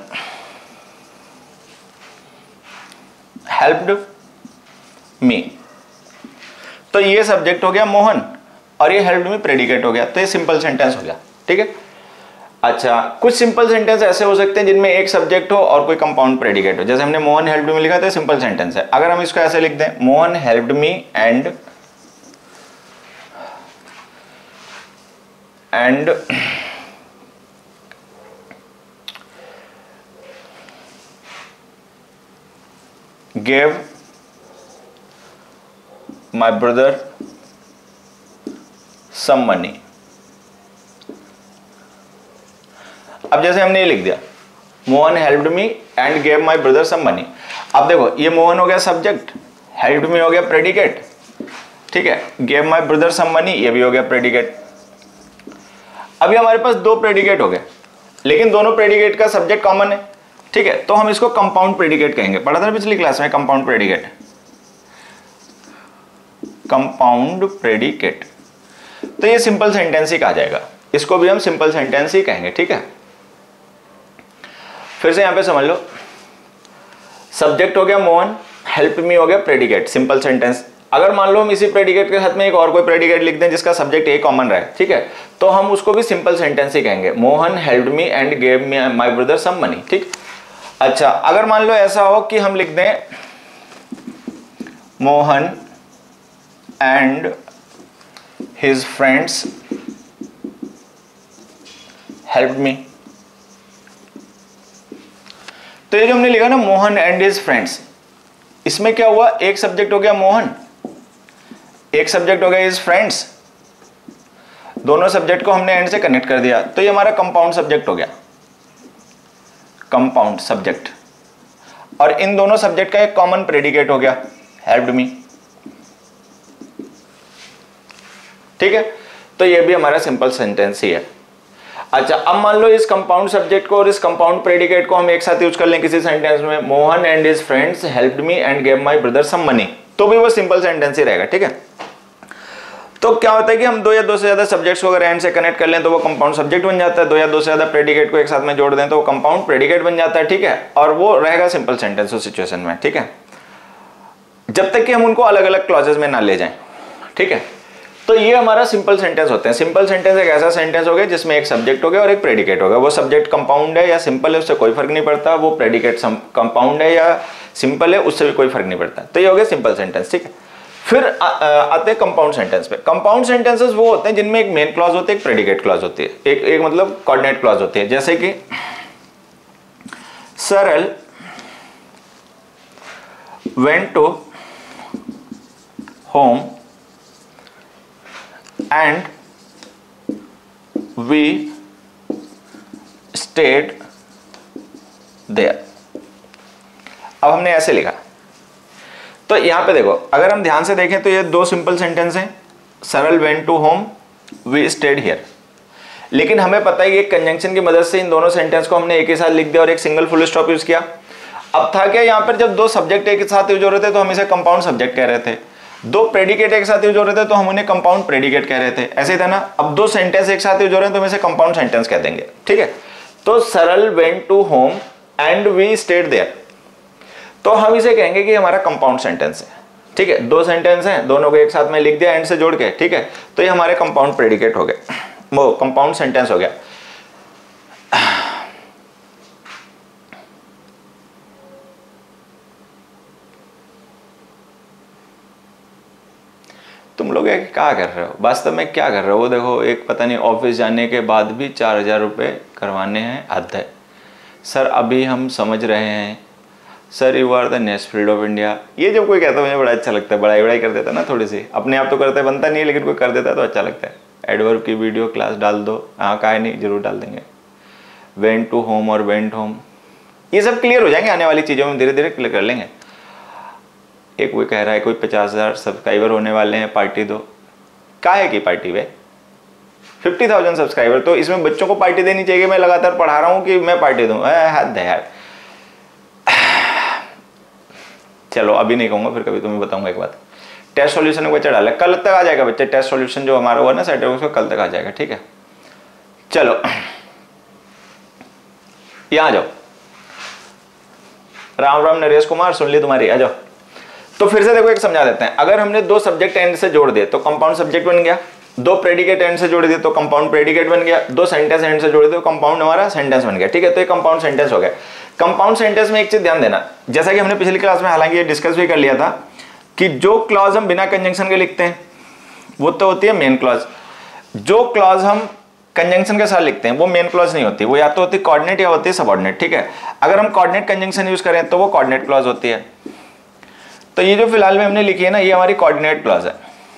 हेल्प्ड मी, तो ये सब्जेक्ट हो गया मोहन और ये हेल्प्ड मी प्रेडिकेट हो गया, तो ये सिंपल सेंटेंस हो गया। ठीक है, अच्छा, कुछ सिंपल सेंटेंस ऐसे हो सकते हैं जिनमें एक सब्जेक्ट हो और कोई कंपाउंड प्रेडिकेट हो, जैसे हमने मोहन हेल्प्ड मी लिखा था, सिंपल सेंटेंस है। अगर हम इसको ऐसे लिख दें, Mohan helped me and and gave my brother some money। अब जैसे हमने ये लिख दिया, Mohan helped me and gave my brother some money. अब देखो, ये मोहन हो गया सब्जेक्ट, हेल्प्ड मी हो गया प्रेडिकेट, ठीक है, gave my brother some money ये भी हो गया प्रेडिकेट। अभी हमारे पास दो प्रेडिकेट हो गए, लेकिन दोनों प्रेडिकेट का सब्जेक्ट कॉमन है। ठीक है, तो हम इसको कंपाउंड प्रेडिकेट कहेंगे। पढ़ा था ना पिछली क्लास में कंपाउंड प्रेडिकेट, कंपाउंड प्रेडिकेट। तो ये सिंपल सेंटेंस ही कहा जाएगा, इसको भी हम सिंपल सेंटेंस ही कहेंगे। ठीक है, फिर से यहां पे समझ लो, सब्जेक्ट हो गया मोहन, हेल्प मी हो गया प्रेडिकेट, सिंपल सेंटेंस। अगर मान लो हम इसी प्रेडिकेट के साथ में एक और कोई प्रेडिकेट लिख दें जिसका सब्जेक्ट ए कॉमन रहे, ठीक है, तो हम उसको भी सिंपल सेंटेंस ही कहेंगे, Mohan helped me and gave me my brother some money. ठीक, अच्छा, अगर मान लो ऐसा हो कि हम लिख दें Mohan and his friends helped me, तो ये जो हमने लिखा ना मोहन एंड हिज फ्रेंड्स, इसमें क्या हुआ, एक सब्जेक्ट हो गया मोहन, एक सब्जेक्ट हो गया हिज फ्रेंड्स, दोनों सब्जेक्ट को हमने एंड से कनेक्ट कर दिया, तो ये हमारा कंपाउंड सब्जेक्ट हो गया, कंपाउंड सब्जेक्ट। और इन दोनों सब्जेक्ट का एक कॉमन प्रेडिकेट हो गया, हेल्प्ड मी। ठीक है, तो ये भी हमारा सिंपल सेंटेंस ही है। अच्छा, अब मान लो इस कंपाउंड सब्जेक्ट को और इस कंपाउंड प्रेडिकेट को हम एक साथ यूज कर लें किसी सेंटेंस में, Mohan and his friends helped me and gave my brother some money, तो भी वो सिंपल सेंटेंस ही रहेगा। ठीक है, तो क्या होता है कि हम दो या दो से ज्यादा सब्जेक्ट्स को अगर एंड से कनेक्ट कर लें तो वो कंपाउंड सब्जेक्ट बन जाता है, दो या दो से ज्यादा प्रेडिकेट को एक साथ में जोड़ दें तो वो कंपाउंड प्रेडिकेट बन जाता है। ठीक है, और वो रहेगा सिंपल सेंटेंस उस सिचुएशन में। ठीक है, जब तक कि हम उनको अलग अलग क्लॉजेस में ना ले जाएं। ठीक है, तो ये हमारा सिंपल सेंटेंस होते हैं। सिंपल सेंटेंस एक ऐसा सेंटेंस हो गया जिसमें एक सब्जेक्ट हो गया और एक प्रेडिकेट हो गया, वो सब्जेक्ट कंपाउंड है या सिंपल है उससे कोई फर्क नहीं पड़ता, वो प्रेडिकेट कंपाउंड है या सिंपल है उससे भी कोई फर्क नहीं पड़ता। तो ये हो गया सिंपल सेंटेंस। ठीक है, फिर आ, आ, आते हैं कंपाउंड सेंटेंस पे। कंपाउंड सेंटेंसेस वो होते हैं जिनमें एक मेन क्लॉज होती है, एक प्रेडिकेट क्लॉज होती है, एक एक मतलब कोऑर्डिनेट क्लॉज होती है, जैसे कि Saral went to home and we stayed there। अब हमने ऐसे लिखा, तो यहां पे देखो, अगर हम ध्यान से देखें तो ये दो सिंपल सेंटेंस हैं, Saral went to home, we stayed here. लेकिन हमें पता है कि एक कंजंक्शन की मदद से इन दोनों सेंटेंस को हमने एक ही साथ लिख दिया और एक सिंगल फुल स्टॉप यूज किया। अब था क्या, यहाँ पर जब दो सब्जेक्ट एक साथ यूज हो रहे थे तो हम इसे कंपाउंड सब्जेक्ट कह रहे थे, दो प्रेडिकेट एक साथ यूज हो रहे थे तो हम उन्हें कंपाउंड प्रेडिकेट कह रहे थे, ऐसे ही था ना। अब दो सेंटेंस एक साथ यूज हो रहे हैं तो हम इसे कंपाउंड सेंटेंस कह देंगे, ठीक है। तो Saral went to home and we stayed there, तो हम इसे कहेंगे कि हमारा कंपाउंड सेंटेंस है, ठीक है। दो सेंटेंस हैं, दोनों को एक साथ में लिख दिया एंड से जोड़ के, ठीक है। तो ये हमारे कंपाउंड प्रेडिकेट हो गए, वो कंपाउंड सेंटेंस हो गया। तुम लोग क्या कर रहे हो, वास्तव में क्या कर रहे हो? वो देखो, एक पता नहीं ऑफिस जाने के बाद भी चार हजार रुपये करवाने हैं, हद है सर। अभी हम समझ रहे हैं sir, you are the next field of India. ये जब कोई कहता है मुझे बड़ा अच्छा लगता है, बड़ाई बड़ाई कर देता है ना थोड़ी सी, अपने आप तो करते बनता नहीं है लेकिन कोई कर देता है तो अच्छा लगता है। एडवर्ब की वीडियो क्लास डाल दो, हाँ काहे नहीं, जरूर डाल देंगे। वेंट टू होम और वेंट होम, ये सब क्लियर हो जाएंगे आने वाली चीज़ों में, धीरे धीरे क्लियर कर लेंगे। एक वो कह रहा है कोई पचास हजार सब्सक्राइबर होने वाले हैं, पार्टी दो। काहे की पार्टी वे? फिफ्टी थाउजेंड सब्सक्राइबर, तो इसमें बच्चों को पार्टी देनी चाहिए। मैं लगातार पढ़ा रहा हूँ कि मैं पार्टी दूँ, हद है यार। चलो अभी नहीं कहूँगा, फिर कभी तुम्हें बताऊंगा एक बात। टेस्ट सॉल्यूशन को बच्चा डाला, कल तक आ जाएगा बच्चे, टेस्ट सॉल्यूशन जो हमारा हुआ ना सेट, उसको कल तक आ जाएगा, ठीक है। चलो यहाँ जाओ, राम राम नरेश कुमार, सुन ली तुम्हारी, आ जाओ। तो फिर से देखो एक समझा देते हैं। अगर हमने दो सब्जेक्ट एंड से जोड़ दिए तो कंपाउंड सब्जेक्ट बन गया, दो प्रेडिकेट एंड से जोड़ दिए तो कंपाउंड प्रेडिकेट बन गया, दो सेंटेंस एंड से जोड़ दिए तो कंपाउंड हमारा सेंटेंस बन गया, ठीक है। तो ये कंपाउंड सेंटेंस हो गया। कंपाउंड सेंटेंस में एक चीज ध्यान देना, जैसा कि हमने पिछली क्लास में हालांकि ये डिस्कस भी कर लिया था कि जो क्लॉज हम बिना कंजंक्शन के लिखते हैं वो तो होती है मेन क्लॉज। जो क्लॉज हम कंजंक्शन के साथ लिखते हैं वो मेन क्लॉज नहीं होती, वो या तो होती है कोऑर्डिनेट या होती है सबऑर्डिनेट, ठीक है। अगर हम कोऑर्डिनेट कंजंक्शन यूज करें तो वो कोऑर्डिनेट क्लॉज होती है। तो ये जो फिलहाल में हमने लिखी है ना, ये हमारी कोऑर्डिनेट क्लॉज है।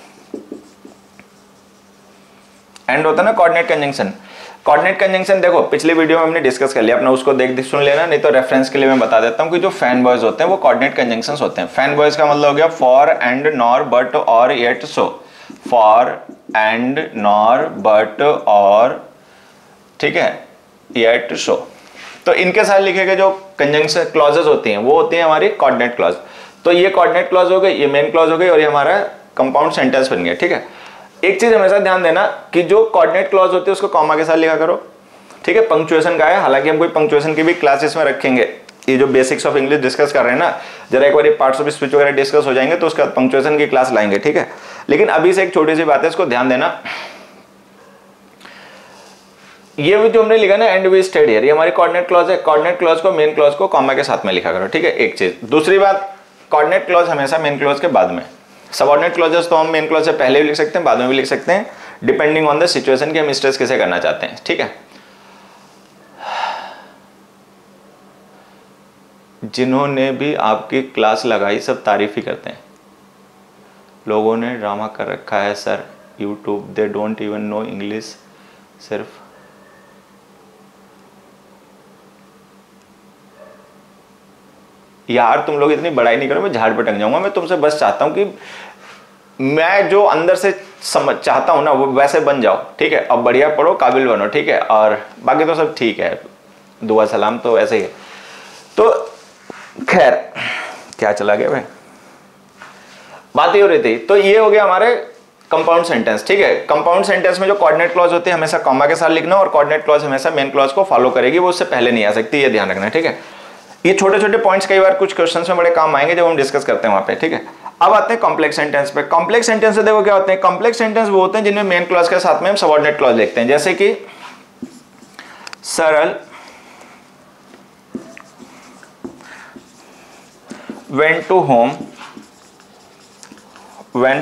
एंड होता है ना कोऑर्डिनेट कंजंक्शन। कोऑर्डिनेट कंजंक्शन देखो पिछले वीडियो में हमने डिस्कस कर लिया, अपना उसको देख सुन लेना, नहीं तो रेफरेंस के लिए मैं बता देता हूं कि जो फैन बॉयज होते हैं वो कोऑर्डिनेट कंजंक्शंस होते हैं। फैन बॉयज का मतलब हो गया for and nor but or yet so, for and nor but or, ठीक है, येट सो। तो इनके साथ लिखे गए जो कंजंक्शन क्लॉजेस होती हैं वो होती हैं हमारी कोऑर्डिनेट क्लॉज। तो ये कोऑर्डिनेट क्लॉज हो गई, ये मेन क्लॉज हो गई और ये हमारा कंपाउंड सेंटेंस बन गया, ठीक है। एक चीज हमेशा ध्यान देना कि जो कोऑर्डिनेट क्लॉज होती है उसको कॉमा के साथ लिखा करो, ठीक है। पंक्चुएशन का है, हालांकि हम कोई पंक्चुएशन की भी क्लासेस में रखेंगे। ये जो बेसिक्स ऑफ इंग्लिश डिस्कस कर रहे हैं ना, जरा एक बार पार्ट्स ऑफ स्पीच वगैरह डिस्कस हो जाएंगे तो उसके बाद पंक्चुएशन की क्लास लाएंगे, ठीक है। लेकिन अभी से एक छोटी सी बात है, इसको ध्यान देना। ये जो हमने लिखा ना एंड वी स्टेड हियर, ये हमारी कोऑर्डिनेट क्लॉज है। कोऑर्डिनेट क्लॉज को मेन क्लॉज को कॉमा के साथ में लिखा करो, ठीक है। एक चीज, दूसरी बात, कोऑर्डिनेट क्लॉज हमेशा मेन क्लॉज के बाद में। सबऑर्डिनेट क्लॉजेस तो हम मेन क्लॉज से पहले भी लिख सकते हैं, बाद में भी लिख सकते हैं, डिपेंडिंग ऑन द सिचुएशन कि हम स्ट्रेस किसे करना चाहते हैं, ठीक है। जिन्होंने भी आपकी क्लास लगाई सब तारीफ ही करते हैं। लोगों ने ड्रामा कर रखा है sir YouTube, they don't even know English, सिर्फ यार तुम लोग इतनी बड़ाई नहीं करो, मैं झाड़ पे टंग जाऊंगा। मैं तुमसे बस चाहता हूं कि मैं जो अंदर से समझ चाहता हूं ना वो वैसे बन जाओ, ठीक है। अब बढ़िया पढ़ो, काबिल बनो, ठीक है। और बाकी तो सब ठीक है, दुआ सलाम तो ऐसे ही है। तो खैर क्या चला गया भाई, बात ही हो रही थी। तो ये हो गया हमारे कंपाउंड सेंटेंस, ठीक है। कंपाउंड सेंटेंस में जो कोऑर्डिनेट क्लॉज होती है हमेशा कॉमा के साथ लिखना, और कोऑर्डिनेट क्लॉज हमेशा मेन क्लॉज को फॉलो करेगी, वो उससे पहले नहीं आ सकती, ये ध्यान रखना, ठीक है। ये छोटे छोटे पॉइंट्स कई बार कुछ क्वेश्चंस में बड़े काम आएंगे जब हम डिस्कस करते हैं वहां पे, ठीक है। अब आते हैं कॉम्प्लेक्स सेंटेंस पे। कॉम्प्लेक्स सेंटेंस से देखो क्या होते हैं, कॉम्प्लेक्स सेंटेंस वो होते हैं जिनमें मेन क्लॉज के साथ में हम सबऑर्डिनेट क्लॉज लिखते हैं, जैसे कि सरल went to home when,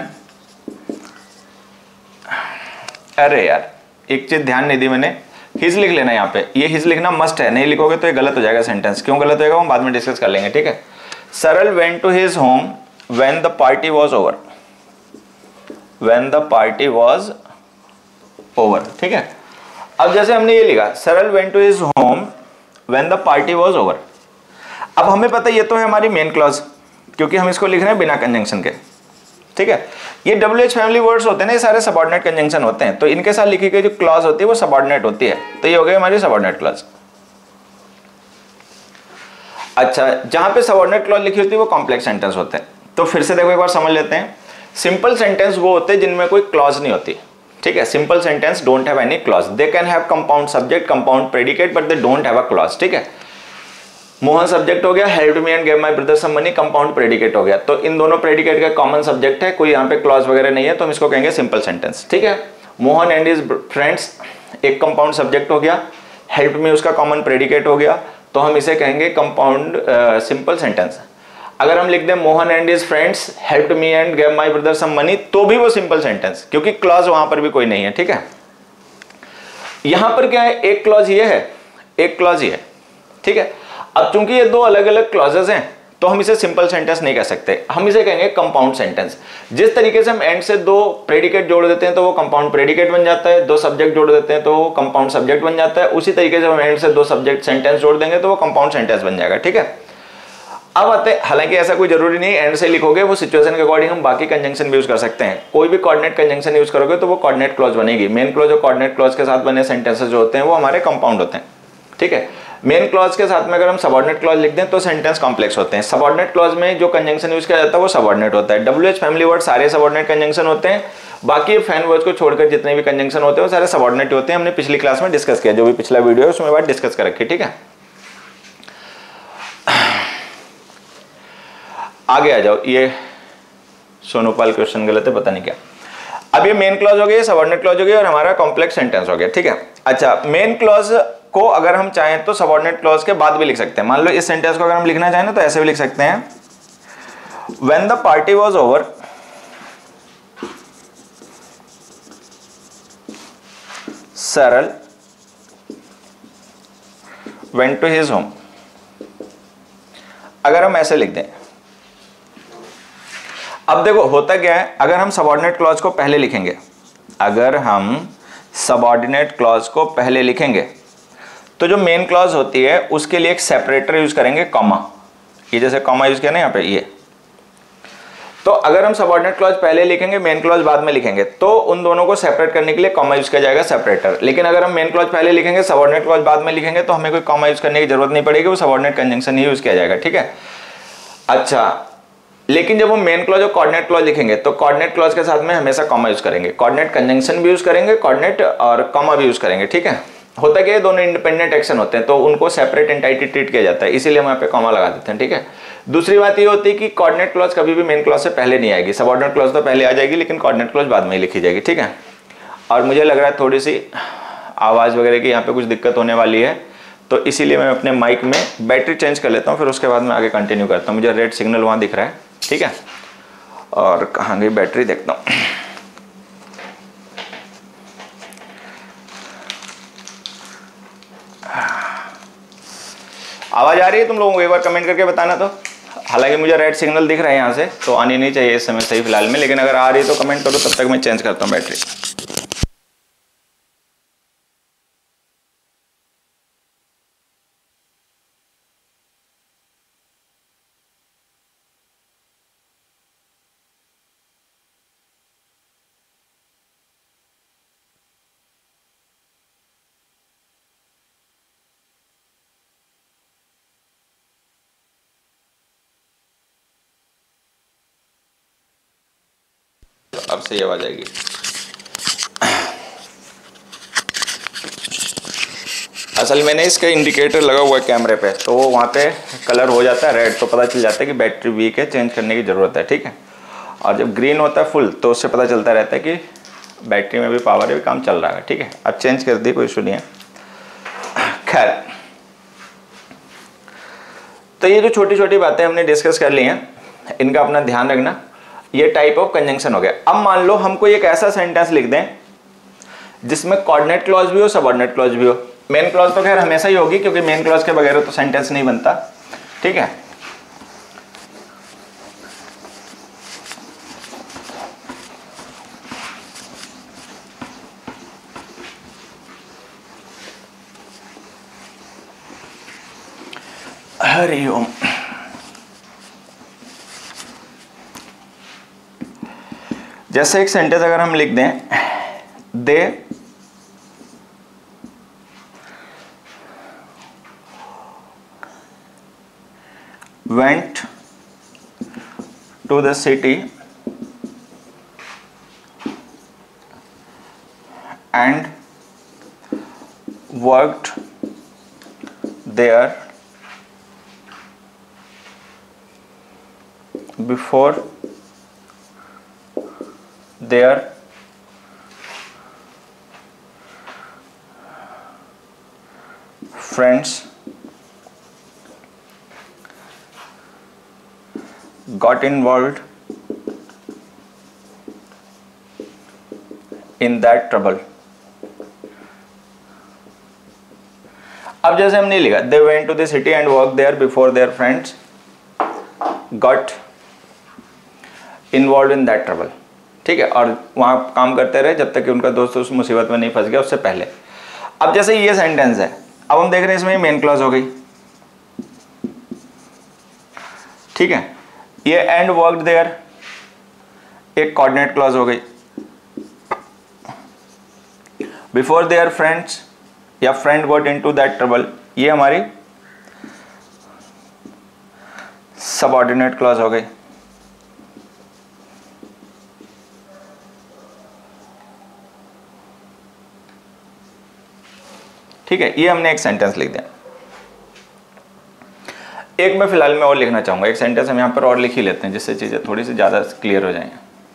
अरे यार एक चीज ध्यान नहीं दी मैंने, हिज लिख लेना यहाँ पे, ये हिज लिखना मस्ट है, नहीं लिखोगे तो ये गलत हो जाएगा सेंटेंस। क्यों गलत होगा हम बाद में डिस्कस कर लेंगे, ठीक है। Saral went to his home when the party was over, when the party was over, ठीक है। अब जैसे हमने ये लिखा Saral went to his home when the party was over, अब हमें पता ये तो है हमारी मेन क्लॉज, क्योंकि हम इसको लिख रहे हैं बिना कंजंक्शन के, ठीक है। ये डब्ल्यू एच फैमिली वर्ड्स होते हैं ना, ये सारे सबऑर्डिनेट कंजंक्शन होते हैं, तो इनके साथ लिखी गई जो क्लॉज होती है वो सबऑर्डिनेट होती है, तो ये हो गई हमारी सबऑर्डिनेट क्लॉज। अच्छा, जहां पे सबऑर्डिनेट क्लॉज लिखी होती है वो कॉम्प्लेक्स सेंटेंस होते हैं। तो फिर से देखो एक बार समझ लेते हैं। सिंपल सेंटेंस वो होते हैं जिनमें कोई क्लॉज नहीं होती, ठीक है। Simple sentence don't have any clause, they can have compound subject, compound predicate, but they don't have a clause, ठीक है। मोहन सब्जेक्ट हो गया, helped me and gave my brother some money compound predicate हो गया, तो इन दोनों प्रेडिकेट का कॉमन सब्जेक्ट है, कोई यहाँ पे क्लॉज वगैरह नहीं है, तो हम इसको कहेंगे सिंपल सेंटेंस, ठीक है। मोहन एंड हिज फ्रेंड्स एक कंपाउंड सब्जेक्ट हो गया, हेल्प्ड मी उसका कॉमन प्रेडिकेट हो गया, तो हम इसे कहेंगे कंपाउंड सिंपल सेंटेंस। अगर हम लिख दें Mohan and his friends helped me and gave my brother some money, तो भी वो सिंपल सेंटेंस, क्योंकि क्लॉज वहां पर भी कोई नहीं है, ठीक है। यहां पर क्या है, एक क्लॉज ये है, एक क्लॉज ये है, ठीक है। अब चूंकि ये दो अलग अलग क्लॉजेस हैं, तो हम इसे सिंपल सेंटेंस नहीं कह सकते, हम इसे कहेंगे कंपाउंड सेंटेंस। जिस तरीके से हम एंड से दो प्रेडिकेट जोड़ देते हैं तो वो कंपाउंड प्रेडिकेट बन जाता है, दो सब्जेक्ट जोड़ देते हैं तो वो कंपाउंड सब्जेक्ट बन जाता है, उसी तरीके से हम एंड से दो सब्जेक्ट सेंटेंस जोड़ देंगे तो वो कंपाउंड सेंटेंस बन जाएगा, ठीक है। अब आते हैं, हालांकि ऐसा कोई जरूरी नहीं एंड से लिखोगे, वो सिचुएशन के अकॉर्डिंग हम बाकी कंजंक्शन भी यूज कर सकते हैं। कोई भी कोऑर्डिनेट कंजंक्शन यूज करोगे तो वो कोऑर्डिनेट क्लॉज बनेगी। मेन क्लॉज और कोऑर्डिनेट क्लॉज के साथ बने सेंटेंसेस जो होते हैं वो हमारे कंपाउंड होते हैं, ठीक है। मेन क्लॉज के साथ में अगर हम सबऑर्डिनेट क्लॉज लिख दें तो सेंटेंस कॉम्प्लेक्स होते हैं। सबऑर्डिनेट क्लॉज में जो कंजंक्शन यूज किया जाता है वो सबऑर्डिनेट होता है। डब्ल्यू एच फैमिली वर्ड सारे सबऑर्डिनेट कंजंक्शन होते हैं, बाकी फैन वर्ड्स को छोड़कर जितने भी कंजंक्शन होते हैं वो सारे सबऑर्डिनेट होते हैं। हमने पिछली क्लास में डिस्कस किया, जो भी पिछला वीडियो है उसमें बात डिस्कस कर रखी, ठीक है। आगे आ जाओ, ये सोनोपाल क्वेश्चन गलत है, पता नहीं क्या। अब ये मेन क्लॉज हो गई, सबऑर्डिनेट क्लॉज हो गई और हमारा कॉम्प्लेक्स सेंटेंस हो गया, ठीक है। अच्छा, मेन क्लॉज को अगर हम चाहें तो सबऑर्डिनेट क्लॉज के बाद भी लिख सकते हैं। मान लो इस सेंटेंस को अगर हम लिखना चाहें ना तो ऐसे भी लिख सकते हैं, when the party was over Saral went to his home. अगर हम ऐसे लिख दें, अब देखो होता क्या है, अगर हम सबऑर्डिनेट क्लॉज को पहले लिखेंगे, अगर हम सबऑर्डिनेट क्लॉज को पहले लिखेंगे तो जो मेन क्लॉज होती है उसके लिए एक सेपरेटर यूज करेंगे, कॉमा। ये जैसे कॉमा यूज किया ना यहाँ पे, ये तो अगर हम सबऑर्डिनेट क्लॉज पहले लिखेंगे, मेन क्लॉज बाद में लिखेंगे, तो उन दोनों को सेपरेट करने के लिए कॉमा यूज किया जाएगा, सेपरेटर। लेकिन अगर हम मेन क्लॉज पहले लिखेंगे, सबऑर्डिनेट क्लॉज बाद में लिखेंगे, तो हमें कोई कॉमा यूज करने की जरूरत नहीं पड़ेगी, वो सबऑर्डिनेट कंजंक्शन ही यूज किया जाएगा, ठीक है। अच्छा, लेकिन जब हम मेन क्लॉज और कोऑर्डिनेट क्लॉज लिखेंगे तो कोऑर्डिनेट क्लॉज के साथ में हमेशा कॉमा यूज करेंगे, कोऑर्डिनेट कंजंक्शन भी यूज करेंगे, कोऑर्डिनेट और कॉमा भी यूज करेंगे, ठीक है। होता क्या है, दोनों इंडिपेंडेंट एक्शन होते हैं तो उनको सेपरेट एंटाइटी ट्रीट किया जाता है, इसीलिए हम यहाँ पे कॉमा लगा देते हैं, ठीक है। दूसरी बात ये होती है कि कोऑर्डिनेट क्लॉज कभी भी मेन क्लॉज से पहले नहीं आएगी, सबऑर्डिनेट क्लॉज तो पहले आ जाएगी लेकिन कोऑर्डिनेट क्लॉज बाद में ही लिखी जाएगी, ठीक है। और मुझे लग रहा है थोड़ी सी आवाज़ वगैरह की यहाँ पे कुछ दिक्कत होने वाली है, तो इसीलिए मैं अपने माइक में बैटरी चेंज कर लेता हूँ, फिर उसके बाद मैं आगे कंटिन्यू करता हूँ। मुझे रेड सिग्नल वहाँ दिख रहा है, ठीक है। और कहाँ गई बैटरी, देखता हूँ। आवाज आ रही है तुम लोगों को, एक बार कमेंट करके बताना। तो हालांकि मुझे रेड सिग्नल दिख रहा है यहाँ से, तो आनी नहीं चाहिए इस समय सही फिलहाल में, लेकिन अगर आ रही है तो कमेंट करो, तब तक मैं चेंज करता हूँ बैटरी। अब सही आवाज आएगी। असल में इसका इंडिकेटर लगा हुआ है कैमरे पे, तो वो वहाँ पे कलर हो जाता है रेड, तो पता चल जाता है कि बैटरी वीक है, चेंज करने की ज़रूरत है, ठीक है। और जब ग्रीन होता है फुल, तो उससे पता चलता रहता है कि बैटरी में भी पावर है, भी काम चल रहा है, ठीक है। अब चेंज कर दी, कोई इशू नहीं है। खैर, तो ये जो छोटी छोटी बातें हमने डिस्कस कर ली हैं, इनका अपना ध्यान रखना। ये टाइप ऑफ कंजंक्शन हो गया। अब मान लो हमको एक ऐसा सेंटेंस लिख दें जिसमें कोऑर्डिनेट क्लॉज भी हो, सबऑर्डिनेट क्लॉज भी हो। मेन क्लॉज तो खैर हमेशा ही होगी, क्योंकि मेन क्लॉज के बगैर तो सेंटेंस नहीं बनता, ठीक है। हरि ओम। जैसे एक सेंटेंस अगर हम लिख दें, दे went to the city and worked there before their friends got involved in that trouble. अब जैसे हमने लिखा, they went to the city and worked there before their friends got involved in that trouble. ठीक है, और वहां काम करते रहे जब तक कि उनका दोस्त उस मुसीबत में नहीं फंस गया उससे पहले। अब जैसे ये सेंटेंस है, अब हम देख रहे हैं इसमें मेन क्लॉज हो गई, ठीक है, ये एंड वर्कड देयर एक कोऑर्डिनेट क्लॉज हो गई, बिफोर देयर फ्रेंड्स या friend got into that trouble ये हमारी सबऑर्डिनेट क्लॉज हो गई। ठीक है, ये हमने एक सेंटेंस लिख दिया। एक मैं फिलहाल में और लिखना चाहूंगा, एक सेंटेंस हम यहां पर और लिख ही लेते हैं जिससे चीजें थोड़ी सी ज्यादा क्लियर हो जाएं।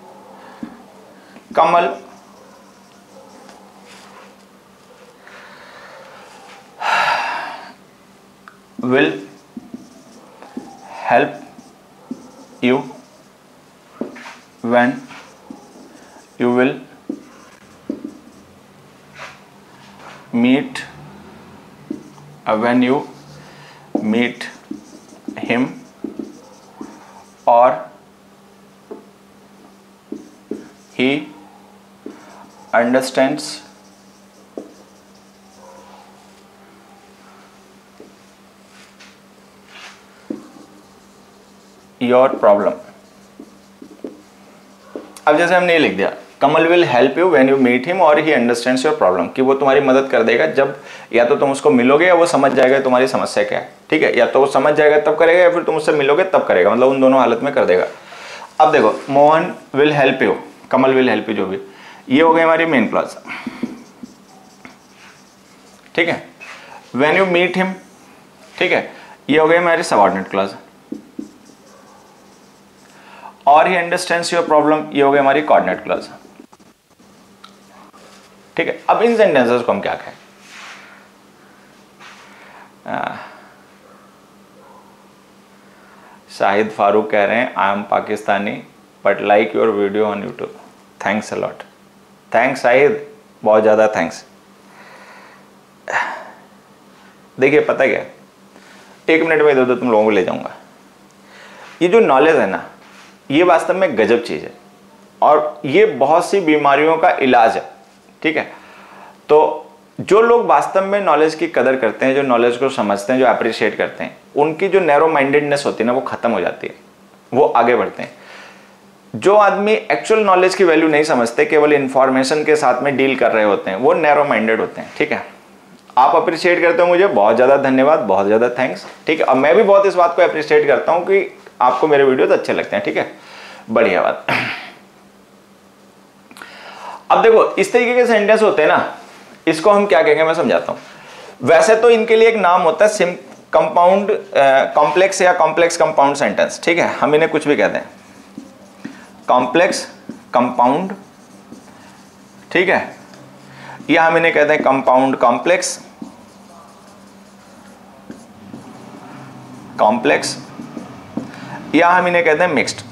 Kamal will help you when you will meet uh, when you meet him or he understands your problem. अब जैसे हमने ये लिख दिया, Kamal will help you when you meet him or he understands your problem, कि वो तुम्हारी मदद कर देगा जब या तो तुम उसको मिलोगे या वो समझ जाएगा तुम्हारी समस्या क्या है। ठीक है, या तो वो समझ जाएगा तब करेगा या फिर तुम उससे मिलोगे तब करेगा, मतलब उन दोनों हालत में कर देगा। अब देखो, Mohan will help you, Kamal will help you, जो भी, ये हो गई हमारी मेन क्लॉज। ठीक है, व्हेन यू मीट हिम, ठीक है, ये हो गई हमारी सबऑर्डिनेट क्लॉज। और ही अंडरस्टैंड्स योर प्रॉब्लम, ये हो गई हमारी कोऑर्डिनेट क्लॉज। ठीक है, अब इन सेंटेंसेस को हम क्या कहें? शाहिद फारूक कह रहे हैं, I am Pakistani but like your video on YouTube, thanks a lot. Thanks Shahid, बहुत ज्यादा थैंक्स। देखिए पता क्या, एक मिनट में इधर उधर तुम लोगों को ले जाऊंगा। ये जो नॉलेज है ना, ये वास्तव में गजब चीज है और ये बहुत सी बीमारियों का इलाज है। ठीक है, तो जो लोग वास्तव में नॉलेज की कदर करते हैं, जो नॉलेज को समझते हैं, जो अप्रिशिएट करते हैं, उनकी जो नैरो माइंडेडनेस होती है ना, वो खत्म हो जाती है, वो आगे बढ़ते हैं। जो आदमी एक्चुअल नॉलेज की वैल्यू नहीं समझते, केवल इंफॉर्मेशन के साथ में डील कर रहे होते हैं, वो नैरो माइंडेड होते हैं। ठीक है, आप अप्रिशिएट करते हो मुझे, बहुत ज्यादा धन्यवाद, बहुत ज्यादा थैंक्स। ठीक है, और मैं भी बहुत इस बात को अप्रिशिएट करता हूं कि आपको मेरे वीडियोस अच्छे लगते हैं। ठीक है, बढ़िया बात। अब देखो, इस तरीके के सेंटेंस होते हैं ना, इसको हम क्या कहेंगे मैं समझाता हूं। वैसे तो इनके लिए एक नाम होता है सिम कंपाउंड कॉम्प्लेक्स या कॉम्प्लेक्स कंपाउंड सेंटेंस। ठीक है, हम इन्हें कुछ भी कहते हैं, कॉम्प्लेक्स कंपाउंड, ठीक है, या हम इन्हें कहते हैं कंपाउंड कॉम्प्लेक्स, कॉम्प्लेक्स, या हम इन्हें कहते हैं मिक्स्ड।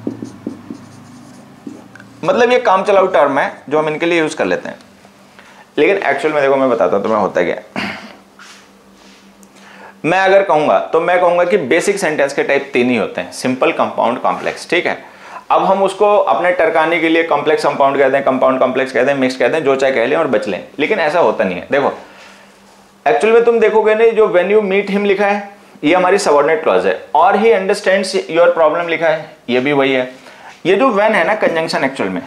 मतलब ये काम चलाऊ टर्म है जो हम इनके लिए यूज कर लेते हैं, लेकिन एक्चुअल में देखो मैं बताता हूं तुम्हें होता क्या है। मैं अगर कहूंगा तो मैं कहूंगा कि बेसिक सेंटेंस के टाइप तीन ही होते हैं, सिंपल, कंपाउंड, कॉम्प्लेक्स। ठीक है, अब हम उसको अपने टरकाने के लिए कॉम्प्लेक्स कंपाउंड कहते हैं, कंपाउंड कॉम्प्लेक्स कहते हैं, मिक्स कहते हैं, जो चाहे कह लें और बच लें, लेकिन ऐसा होता नहीं है। देखो एक्चुअल में तुम देखोगे नहीं, जो व्हेन यू मीट हिम लिखा है ये हमारी सबऑर्डिनेट क्लॉज है, और ही अंडरस्टैंड्स योर प्रॉब्लम लिखा है, ये भी वही है। ये जो व्हेन है ना कंजंक्शन, एक्चुअल में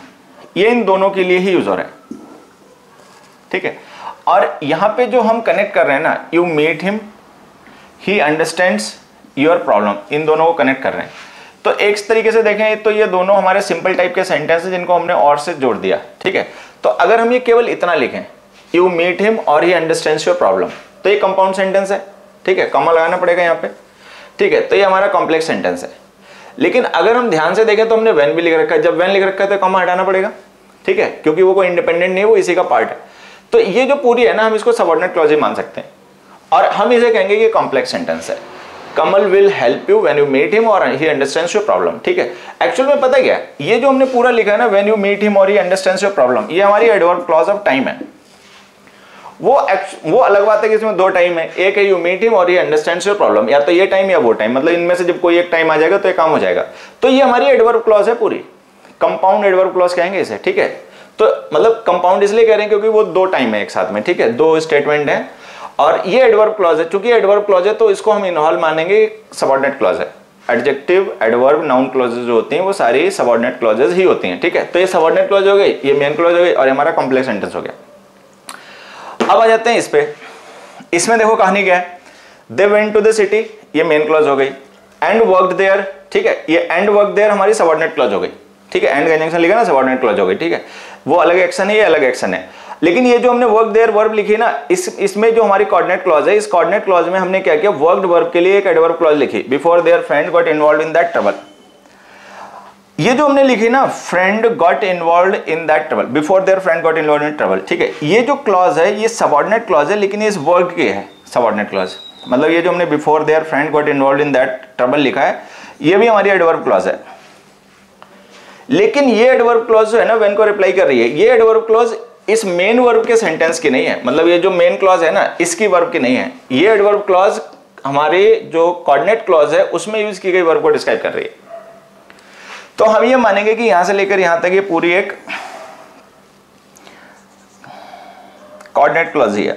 ये इन दोनों के लिए ही यूज हो रहा है, ठीक है। और यहां पे जो हम कनेक्ट कर रहे हैं ना, you meet him, he understands your problem, इन दोनों को कनेक्ट कर रहे हैं। तो एक तरीके से देखें तो ये दोनों हमारे सिंपल टाइप के सेंटेंस हैं जिनको हमने और से जोड़ दिया, ठीक है। तो अगर हम ये केवल इतना लिखें, you meet him or he understands your problem, तो ये कंपाउंड सेंटेंस है, ठीक है, कॉमा लगाना पड़ेगा यहाँ पे, ठीक है। तो ये हमारा कॉम्प्लेक्स सेंटेंस है। लेकिन अगर हम ध्यान से देखें तो हमने व्हेन भी लिख रखा है, जब व्हेन लिख रखा है तो कॉमा हटाना पड़ेगा, ठीक है, क्योंकि वो कोई इंडिपेंडेंट नहीं है, वो इसी का पार्ट है। तो ये जो पूरी है ना, हम इसको सबऑर्डिनेट क्लॉज ही मान सकते हैं और हम इसे कहेंगे कि कॉम्प्लेक्स सेंटेंस है। Kamal will help you when you meet him or he understands your problem, ठीक है। एक्चुअल में पता क्या है, ये जो हमने पूरा लिखा है ना, when you meet him or he understands your problem, ये हमारी एडवर्ब क्लॉज ऑफ टाइम है। वो वो अलग बात है कि इसमें दो टाइम है, एक है you meet him or he understands your problem, या तो ये टाइम या वो टाइम, मतलब इनमें से जब कोई एक टाइम आ जाएगा तो ये काम हो जाएगा। तो ये हमारी एडवर्ब क्लॉज है पूरी, कंपाउंड एडवर्ब क्लॉज कहेंगे इसे, ठीक है। तो मतलब कंपाउंड इसलिए कह रहे हैं क्योंकि वो दो टाइम है एक साथ में, ठीक है, दो स्टेटमेंट है और ये एडवर्ब क्लॉज है। चूंकि एडवर्ब क्लॉज है तो इसको हम इनवॉल्व मानेंगे, सबऑर्डिनेट क्लॉज है। एडजेक्टिव, एडवर्ब, नाउन क्लॉजेज जो होती हैं वो सारी सबऑर्डिनेट क्लॉजेज ही होती हैं, ठीक है। तो ये सबऑर्डिनेट क्लॉज हो गई, ये मेन क्लॉज हो गई और हमारा कॉम्प्लेक्स सेंटेंस हो गया। अब आ जाते हैं इस पे, इसमें देखो कहानी क्या है, they went to the city, ये मेन क्लॉज हो गई, एंड वर्कड देयर, ठीक है, ये एंड वर्क देयर हमारी सबऑर्डिनेट क्लॉज हो गई, ठीक है, एंड कंजंक्शन लिखा ना, सबऑर्डिनेट क्लॉज हो गई, ठीक है। वो अलग एक्शन है, ये अलग एक्शन है। लेकिन ये जो हमने वर्क देयर वर्ब लिखी है ना, इस इसमें जो हमारी कोऑर्डिनेट क्लॉज है, इस कोऑर्डिनेट क्लॉज में हमने क्या किया, वर्कड वर्ब के लिए एक एडवर्ब क्लॉज लिखी, before their friend got involved in that trouble. ये जो हमने लिखी ना, friend got involved in that trouble, before their friend got involved in trouble, ठीक है। ये जो क्लॉज है ये सबऑर्डिनेट क्लॉज है, लेकिन ये इस वर्ड की है सबऑर्डिनेट क्लॉज। मतलब ये जो हमने before their friend got involved in that trouble लिखा है, ये भी हमारी एडवर्ब क्लॉज है। लेकिन ये एडवर्ब क्लॉज जो है ना, व्हेन को रिप्लाई कर रही है, ये एडवर्ब क्लॉज इस मेन वर्ब के सेंटेंस की नहीं है। मतलब ये जो मेन क्लॉज है ना, इसकी वर्ब की नहीं है। ये एडवर्ब क्लॉज हमारे जो कोऑर्डिनेट क्लॉज है उसमें यूज की गई वर्ब को डिस्क्राइब कर रही है। तो हम ये मानेंगे कि यहां से लेकर यहां तक ये पूरी एक कोऑर्डिनेट क्लॉज ही है,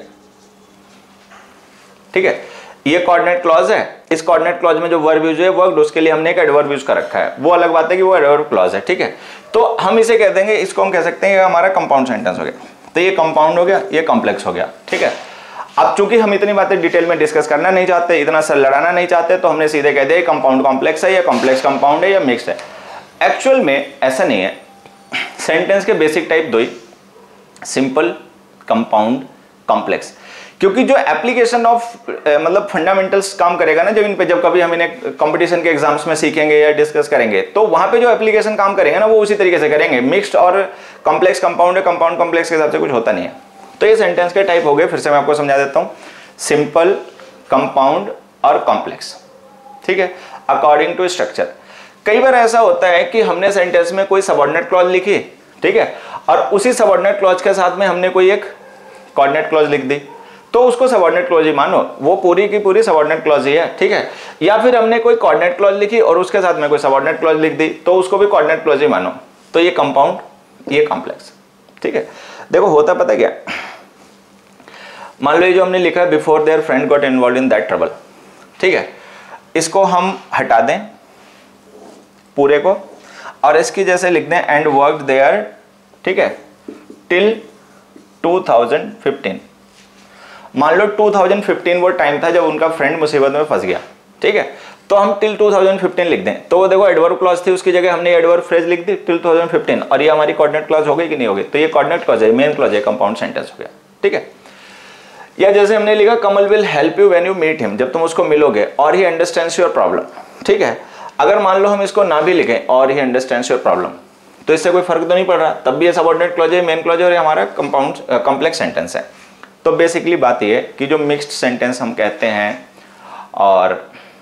ठीक है। ये कोऑर्डिनेट क्लॉज है, इस कोऑर्डिनेट क्लॉज में जो वर्ब यूज है वर्ब, उसके लिए हमने एक एडवर्ब यूज कर रखा है, वो अलग बात है कि वो एडवर्ब क्लॉज है, ठीक है। तो हम इसे कह देंगे, इसको हम कह सकते हैं हमारा कंपाउंड सेंटेंस हो गया। तो ये कंपाउंड हो गया, ये कॉम्प्लेक्स हो गया, ठीक है। अब चूंकि हम इतनी बातें डिटेल में डिस्कस करना नहीं चाहते, इतना सर लड़ाना नहीं चाहते, तो हमने सीधे कह दिया कंपाउंड कॉम्प्लेक्स है, या कॉम्प्लेक्स कंपाउंड है, या मिक्स्ड है। एक्चुअल में ऐसा नहीं है। सेंटेंस के बेसिक टाइप दो ही, सिंपल, कंपाउंड, कॉम्प्लेक्स। क्योंकि जो एप्लीकेशन ऑफ मतलब फंडामेंटल्स काम करेगा ना, जब इन पे जब कभी हम इन्हें कंपटीशन के एग्जाम्स में सीखेंगे या डिस्कस करेंगे, तो वहां पे जो एप्लीकेशन काम करेंगे ना, वो उसी तरीके से करेंगे। मिक्स्ड और कॉम्प्लेक्स कंपाउंड है, कंपाउंड कॉम्प्लेक्स के हिसाब से कुछ होता नहीं है। तो ये सेंटेंस के टाइप हो गए, फिर से मैं आपको समझा देता हूँ, सिंपल, कंपाउंड और कॉम्प्लेक्स, ठीक है, अकॉर्डिंग टू स्ट्रक्चर। कई बार ऐसा होता है कि हमने सेंटेंस में कोई सबऑर्डिनेट क्लॉज लिखी, ठीक है, और उसी सबऑर्डिनेट क्लॉज के साथ में हमने कोई एक कोऑर्डिनेट क्लॉज लिख दी, तो उसको सबऑर्डिनेट क्लॉज ही मानो, वो पूरी की पूरी सबऑर्डिनेट क्लॉज ही है, ठीक है। या फिर हमने कोई कोऑर्डिनेट क्लॉज लिखी और उसके साथ में कोई सबऑर्डिनेट क्लॉज लिख दी, तो उसको भी कोऑर्डिनेट क्लॉज ही मानो। तो ये कंपाउंड, ये कॉम्प्लेक्स, ठीक है। देखो होता पता क्या, मान लो ये जो हमने लिखा है before their friend got involved in that trouble, ठीक है, इसको हम हटा दें पूरे को और इसकी जैसे लिख दें एंड वर्कड देयर, ठीक है, टिल टू थाउजेंड फिफ्टीन। मान लो टू थाउजेंड फिफ्टीन वो टाइम था जब उनका फ्रेंड मुसीबत में फंस गया, ठीक है। तो हम टिल टू थाउजेंड फिफ्टीन लिख दें, तो वो देखो एडवर्ब क्लॉज थी, उसकी जगह हमने एडवर्ब फ्रेज लिख दी टिल टू थाउजेंड फिफ्टीन, और ये हमारी कोऑर्डिनेट क्लॉज हो गई कि नहीं हो गई। तो ये कोऑर्डिनेट क्लॉज है, मेन क्लॉज है, कंपाउंड सेंटेंस हो गया, ठीक है। या जैसे हमने लिखा Kamal will help you when you meet him, जब तुम उसको मिलोगे, और ही अंडरस्टैंड्स योर प्रॉब्लम, ठीक है। अगर मान लो हम इसको ना भी लिखें और ही अंडरस्टैंड्स योर प्रॉब्लम, तो इससे कोई फर्क तो नहीं पड़ रहा, तब भी ये सबऑर्डिनेट क्लॉज है, मेन क्लॉज है, और ये हमारा कंपाउंड कॉम्प्लेक्स सेंटेंस है। तो बेसिकली बात ये है कि जो मिक्स्ड सेंटेंस हम कहते हैं और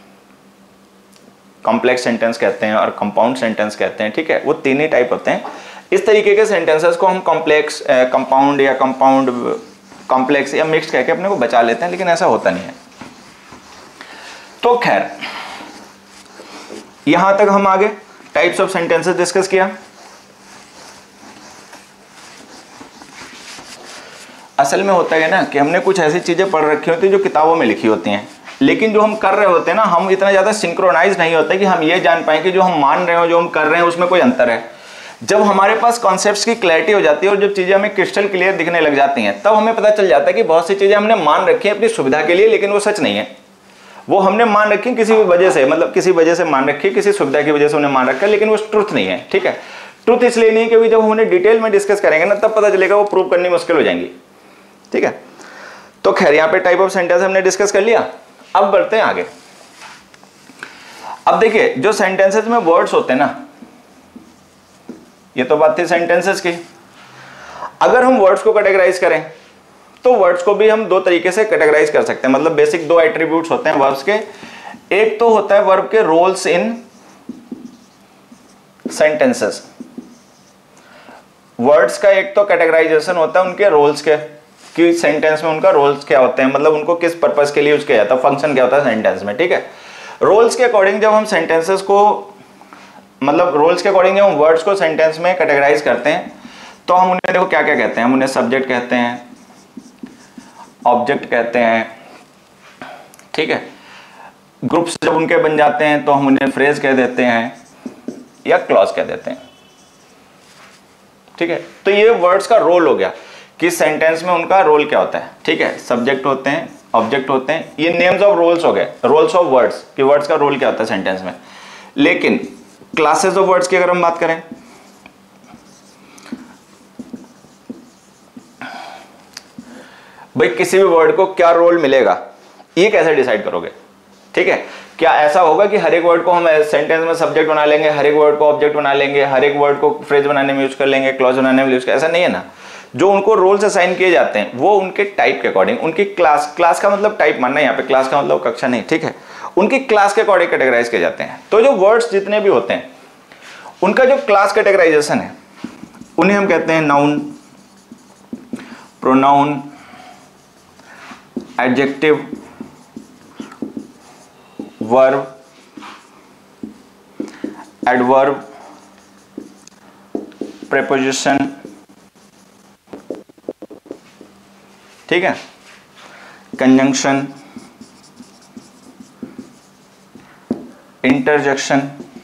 कॉम्प्लेक्स सेंटेंस कहते हैं और कंपाउंड सेंटेंस कहते हैं, ठीक है, वो तीन ही टाइप होते हैं। इस तरीके के सेंटेंसेस को हम कॉम्प्लेक्स, कंपाउंड या कंपाउंड कॉम्प्लेक्स या मिक्स्ड कह के अपने को बचा लेते हैं, लेकिन ऐसा होता नहीं है। तो खैर यहां तक हम आगे टाइप्स ऑफ सेंटेंसेस डिस्कस किया। असल में होता है ना कि हमने कुछ ऐसी चीजें पढ़ रखी होती हैं जो किताबों में लिखी होती हैं, लेकिन जो हम कर रहे होते हैं ना, हम इतना ज्यादा सिंक्रोनाइज नहीं होते कि हम ये जान पाए कि जो हम मान रहे हो, जो हम कर रहे हैं, उसमें कोई अंतर है। जब हमारे पास कॉन्सेप्ट्स की क्लैरिटी हो जाती है और जब चीजें हमें क्रिस्टल क्लियर दिखने लग जाती हैं, तब हमें पता चल जाता है कि बहुत सी चीजें हमने मान रखी हैं अपनी सुविधा के लिए, लेकिन वो सच नहीं है। वो हमने मान रखी किसी भी वजह से, मतलब किसी वजह से मान रखी, किसी सुविधा की वजह से उन्हें मान रखा है, लेकिन वो ट्रुथ नहीं है। ठीक है, ट्रुथ इसलिए नहीं है क्योंकि जब हम उन्हें डिटेल में डिस्कस करेंगे ना, तब पता चलेगा वो प्रूव करनी मुश्किल हो जाएंगी। ठीक है, तो खैर यहाँ पे टाइप ऑफ सेंटेंस हमने डिस्कस कर लिया। अब बढ़ते हैं आगे। अब देखिए, जो सेंटेंसेस में वर्ड्स होते हैं ना, ये तो बात थी सेंटेंसेस की। अगर हम वर्ड्स को कैटेगराइज करें तो वर्ड्स को भी हम दो तरीके से कैटेगराइज कर सकते हैं, मतलब बेसिक दो एट्रीब्यूट्स होते हैं वर्ब्स के। एक तो होता है वर्ब के रोल्स इन सेंटेंसेस। वर्ड्स का एक तो कैटेगराइजेशन होता है उनके रोल्स के, कि सेंटेंस में उनका रोल्स क्या होते हैं, मतलब उनको किस पर्पस के लिए यूज किया जाता है, फंक्शन क्या होता है सेंटेंस में। ठीक है, रोल्स के अकॉर्डिंग जब हम सेंटेंसेस को, मतलब रोल्स के अकॉर्डिंग जब हम वर्ड्स को सेंटेंस में कैटेगराइज करते हैं, तो हम उन्हें देखो क्या क्या कहते हैं। हम उन्हें सब्जेक्ट कहते हैं, ऑब्जेक्ट कहते हैं। ठीक है, ग्रुप्स जब उनके बन जाते हैं तो हम उन्हें फ्रेज कह देते हैं या क्लॉज कह देते हैं। ठीक है, तो ये वर्ड्स का रोल हो गया कि सेंटेंस में उनका रोल क्या होता है। ठीक है, सब्जेक्ट होते हैं, ऑब्जेक्ट होते हैं, ये नेम्स ऑफ रोल्स हो गए, रोल्स ऑफ वर्ड्स, कि वर्ड्स का रोल क्या होता है सेंटेंस में। लेकिन क्लासेस ऑफ वर्ड्स की अगर हम बात करें, भाई किसी भी वर्ड को क्या रोल मिलेगा, ये कैसे डिसाइड करोगे। ठीक है, क्या ऐसा होगा कि हर एक वर्ड को हम सेंटेंस में सब्जेक्ट बना लेंगे, हर एक वर्ड को ऑब्जेक्ट बना लेंगे, हर एक वर्ड को फ्रेज बनाने में यूज कर लेंगे, क्लॉज बनाने में यूज कर, ऐसा नहीं है ना। जो उनको रोल्स असाइन किए जाते हैं वो उनके टाइप के अकॉर्डिंग, उनकी क्लास, क्लास का मतलब टाइप मानना है यहाँ पे, क्लास का मतलब कक्षा नहीं। ठीक है, उनकी क्लास के अकॉर्डिंग कैटेगराइज किए जाते हैं। तो जो वर्ड्स जितने भी होते हैं उनका जो क्लास कैटेगराइजेशन है उन्हें हम कहते हैं noun, pronoun, adjective, verb, adverb, preposition. ठीक है, कंजंक्शन, इंटरजेक्शन,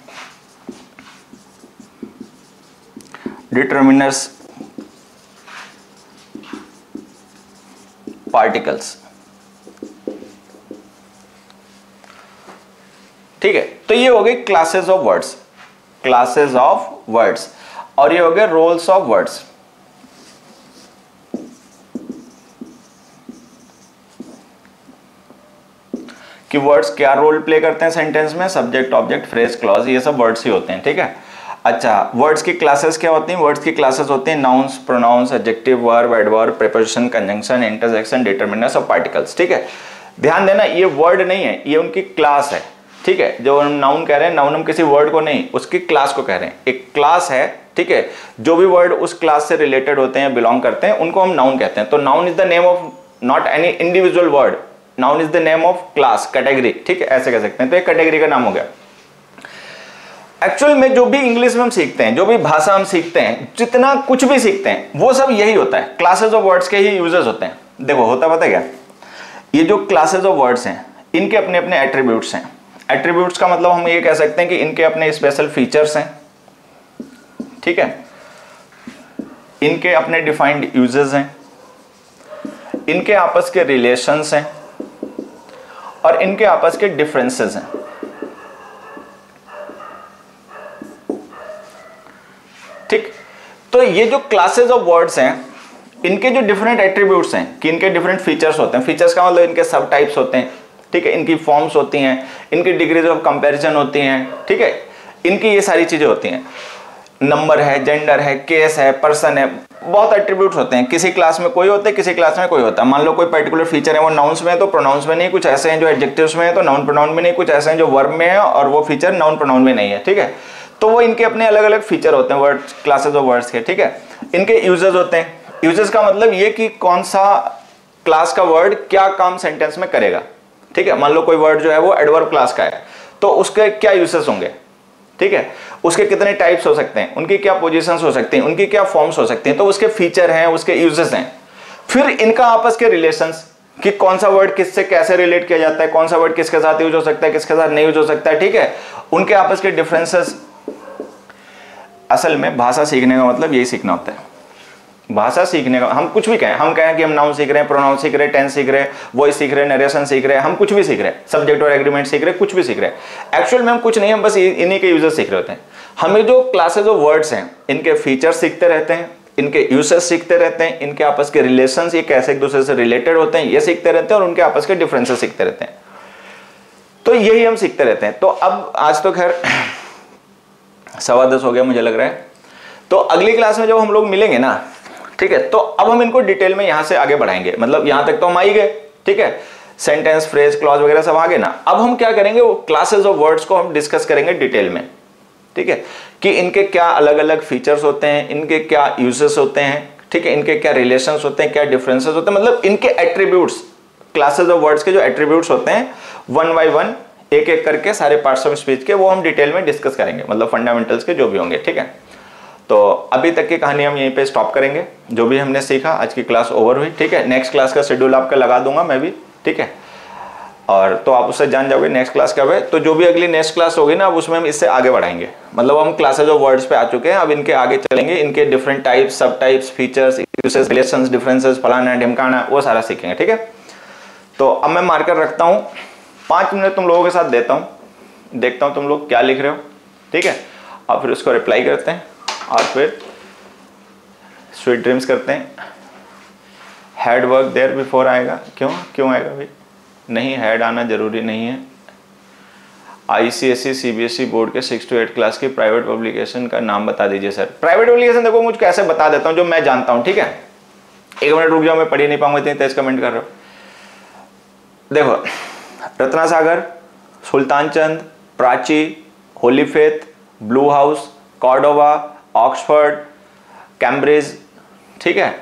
डिटर्मिनर्स, पार्टिकल्स। ठीक है, तो ये हो गई classes of words, classes of words, और ये हो गए रोल्स ऑफ वर्ड्स। कि वर्ड्स क्या रोल प्ले करते हैं सेंटेंस में, सब्जेक्ट, ऑब्जेक्ट, फ्रेज, क्लॉज, ये सब वर्ड्स ही होते हैं। ठीक है, अच्छा, वर्ड्स की क्लासेस क्या होती हैं। वर्ड्स की क्लासेस होती हैं nouns, pronouns, adjective, verb, adverb, preposition, conjunction, interjection, determiners और पार्टिकल्स। ठीक है, ध्यान देना ये वर्ड नहीं है, ये उनकी क्लास है। ठीक है, जो हम नाउन कह रहे हैं, नाउन हम किसी वर्ड को नहीं, उसकी क्लास को कह रहे हैं। एक क्लास है, ठीक है, जो भी वर्ड उस क्लास से रिलेटेड होते हैं, बिलोंग करते हैं, उनको हम नाउन कहते हैं। तो noun is the name of not any individual word, noun is the name of class, category. ठीक है, ऐसे कह सकते हैं। तो एक कैटेगरी का नाम हो गया। एक्चुअल में जो भी इंग्लिश में हम सीखते हैं, जो भी भाषा हम सीखते हैं, जितना कुछ भी सीखते हैं, वो सब यही होता है, क्लासेस ऑफ वर्ड्स के ही यूजेस होते हैं। देखो होता पता है क्या, ये जो क्लासेस ऑफ वर्ड्स हैं इनके अपने अपने एट्रीब्यूट्स हैं। एट्रीब्यूट्स का मतलब हम ये कह सकते हैं कि इनके अपने स्पेशल फीचर्स हैं। ठीक है, इनके अपने डिफाइंड यूजेस हैं, इनके आपस के रिलेशंस हैं और इनके आपस के डिफरेंसेस हैं। ठीक, तो ये जो क्लासेस ऑफ वर्ड्स हैं इनके जो डिफरेंट एट्रीब्यूट्स हैं कि इनके डिफरेंट फीचर्स होते हैं। फीचर्स का मतलब इनके सब टाइप्स होते हैं। ठीक है, इनकी फॉर्म्स होती हैं, इनकी डिग्रीज ऑफ कंपैरिजन होती हैं। ठीक है, इनकी ये सारी चीजें होती हैं। नंबर है, जेंडर है, केस है, पर्सन है, बहुत एट्रीब्यूट्स होते हैं। किसी क्लास में कोई होता है, किसी क्लास में कोई होता है। मान लो कोई पर्टिकुलर फीचर है वो नाउन्स में है तो प्रोनाउंस में नहीं, कुछ ऐसे हैं जो एडजेक्टिव्स में है तो नाउन प्रोनाउन में नहीं, कुछ ऐसे हैं जो वर्ब में है और वो फीचर नाउन प्रोनाउन में नहीं है। ठीक है, तो वो इनके अपने अलग अलग फीचर होते हैं वर्ड, क्लासेस ऑफ वर्ड्स के। ठीक है, इनके यूजेस होते हैं। यूजेस का मतलब ये कि कौन सा क्लास का वर्ड क्या काम सेंटेंस में करेगा। ठीक है, मान लो कोई वर्ड जो है वो एडवर्ब क्लास का है तो उसके क्या यूजेस होंगे। ठीक है, उसके कितने टाइप्स हो सकते हैं, उनकी क्या पोजीशंस हो सकती हैं, उनकी क्या फॉर्म्स हो सकती हैं, तो उसके फीचर हैं, उसके यूजेस हैं। फिर इनका आपस के रिलेशंस कि कौन सा वर्ड किससे कैसे रिलेट किया जाता है, कौन सा वर्ड किसके साथ यूज हो सकता है, किसके साथ नहीं यूज हो सकता है। ठीक है, उनके आपस के डिफरेंसेस, असल में भाषा सीखने का मतलब यही सीखना होता है। भाषा सीखने का, हम कुछ भी कहें, हम कहें कि हम नाउन सीख रहे हैं, प्रोनाउन सीख रहे हैं, टेंस सीख रहे हैं, वॉइस सीख रहे हैं, नरेशन सीख रहे हैं, हम कुछ भी सीख रहे हैं, सब्जेक्ट और एग्रीमेंट सीख रहे हैं, कुछ भी सीख रहे हैं, एक्चुअल में हम कुछ नहीं, हम बस इन्हीं के यूजेस सीख रहे होते हैं। हमें जो क्लासेज ऑफ वर्ड्स हैं, इनके फीचर्स सीखते रहते हैं, इनके यूसेस सीखते रहते हैं, इनके आपस के रिलेशंस, ये कैसे एक दूसरे से रिलेटेड होते हैं, ये सीखते रहते हैं, और उनके आपस के डिफरेंसेस सीखते रहते हैं। तो यही हम सीखते रहते हैं। तो अब आज तो खैर सवा दस हो गया मुझे लग रहा है, तो अगली क्लास में जब हम लोग मिलेंगे ना, ठीक है, तो अब हम इनको डिटेल में यहां से आगे बढ़ाएंगे। मतलब यहां तक तो हम आ ही गए, ठीक है, सेंटेंस, फ्रेज, क्लॉज वगैरह सब आ गए ना। अब हम क्या करेंगे, वो क्लासेस ऑफ वर्ड्स को हम डिस्कस करेंगे डिटेल में, ठीक है, कि इनके क्या अलग अलग फीचर्स होते हैं, इनके क्या यूजेस होते हैं, ठीक है, इनके क्या रिलेशंस होते हैं, क्या डिफरेंसेस होते हैं, मतलब इनके एट्रीब्यूट्स, क्लासेस ऑफ वर्ड्स के जो एट्रीब्यूट्स होते हैं, वन बाय वन एक एक करके सारे पार्ट्स ऑफ स्पीच के वो हम डिटेल में डिस्कस करेंगे, मतलब फंडामेंटल्स के जो भी होंगे, ठीक है। तो अभी तक की कहानी हम यहीं पे स्टॉप करेंगे। जो भी हमने सीखा, आज की क्लास ओवर हुई, ठीक है। नेक्स्ट क्लास का शेड्यूल आपका लगा दूंगा मैं भी, ठीक है, और तो आप उससे जान जाओगे नेक्स्ट क्लास कब है। तो जो भी अगली नेक्स्ट क्लास होगी ना, अब उसमें हम इससे आगे बढ़ाएंगे। मतलब हम क्लासेज ऑफ वर्ड्स पे आ चुके हैं, अब इनके आगे चलेंगे, इनके डिफरेंट टाइप्स, सब types, features, uses, relations, differences, फलाना ढिमकाना, वो सारा सीखेंगे, ठीक है। तो अब मैं मार्कर रखता हूँ, पाँच मिनट तुम लोगों के साथ देता हूँ, देखता हूँ तुम लोग क्या लिख रहे हो, ठीक है, और फिर उसको रिप्लाई करते हैं और फिर स्वीट ड्रीम्स करते हैं। हेड वर्क देयर बिफोर आएगा, क्यों क्यों आएगा भाई? नहीं, हेड आना जरूरी नहीं है। आईसीएसई सीबीएसई बोर्ड के सिक्स टू एट क्लास की प्राइवेट पब्लिकेशन का नाम बता दीजिए सर। प्राइवेट पब्लिकेशन देखो मुझे कैसे बता देता हूँ जो मैं जानता हूँ, ठीक है। एक मिनट रुक जाओ, मैं पढ़ ही नहीं पाऊंगा, इतनी तेज कमेंट कर रहे हो। देखो, Ratna Sagar, Sultan Chand, Prachi, Holy Faith, Blue House, Cordova, Oxford, Cambridge, ठीक है,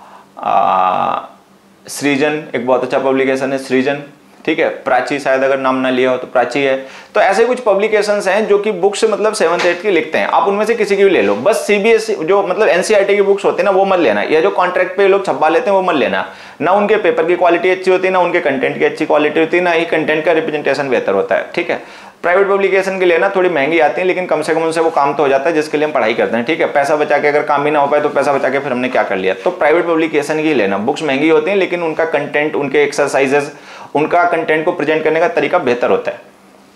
आ, सृजन एक बहुत अच्छा पब्लिकेशन है, सृजन, ठीक है, प्राची शायद अगर नाम ना लिया हो तो प्राची है। तो ऐसे कुछ पब्लिकेशंस हैं जो कि बुक्स मतलब सेवंथ एट की लिखते हैं, आप उनमें से किसी की भी ले लो। बस सीबीएसई जो मतलब एनसीईआरटी की बुक्स होती है ना, वो मत लेना, या जो कॉन्ट्रैक्ट पे लोग छपवा लेते हैं वो मत लेना। ना उनके पेपर की क्वालिटी अच्छी होती है, ना उनके कंटेंट की अच्छी क्वालिटी होती है, ना ही कंटेंट का रिप्रेजेंटेशन बेहतर होता है, ठीक है। प्राइवेट पब्लिकेशन के लिए ना थोड़ी महंगी आती है, लेकिन कम से कम उनसे वो काम तो हो जाता है जिसके लिए हम पढ़ाई करते हैं, ठीक है। पैसा बचा के अगर काम भी ना हो पाए तो पैसा बचा के फिर हमने क्या कर लिया। तो प्राइवेट पब्लिकेशन की लेना, बुक्स महंगी होती हैं लेकिन उनका कंटेंट, उनके एक्सरसाइजेस, उनका कंटेंट को प्रेजेंट करने का तरीका बेहतर होता है।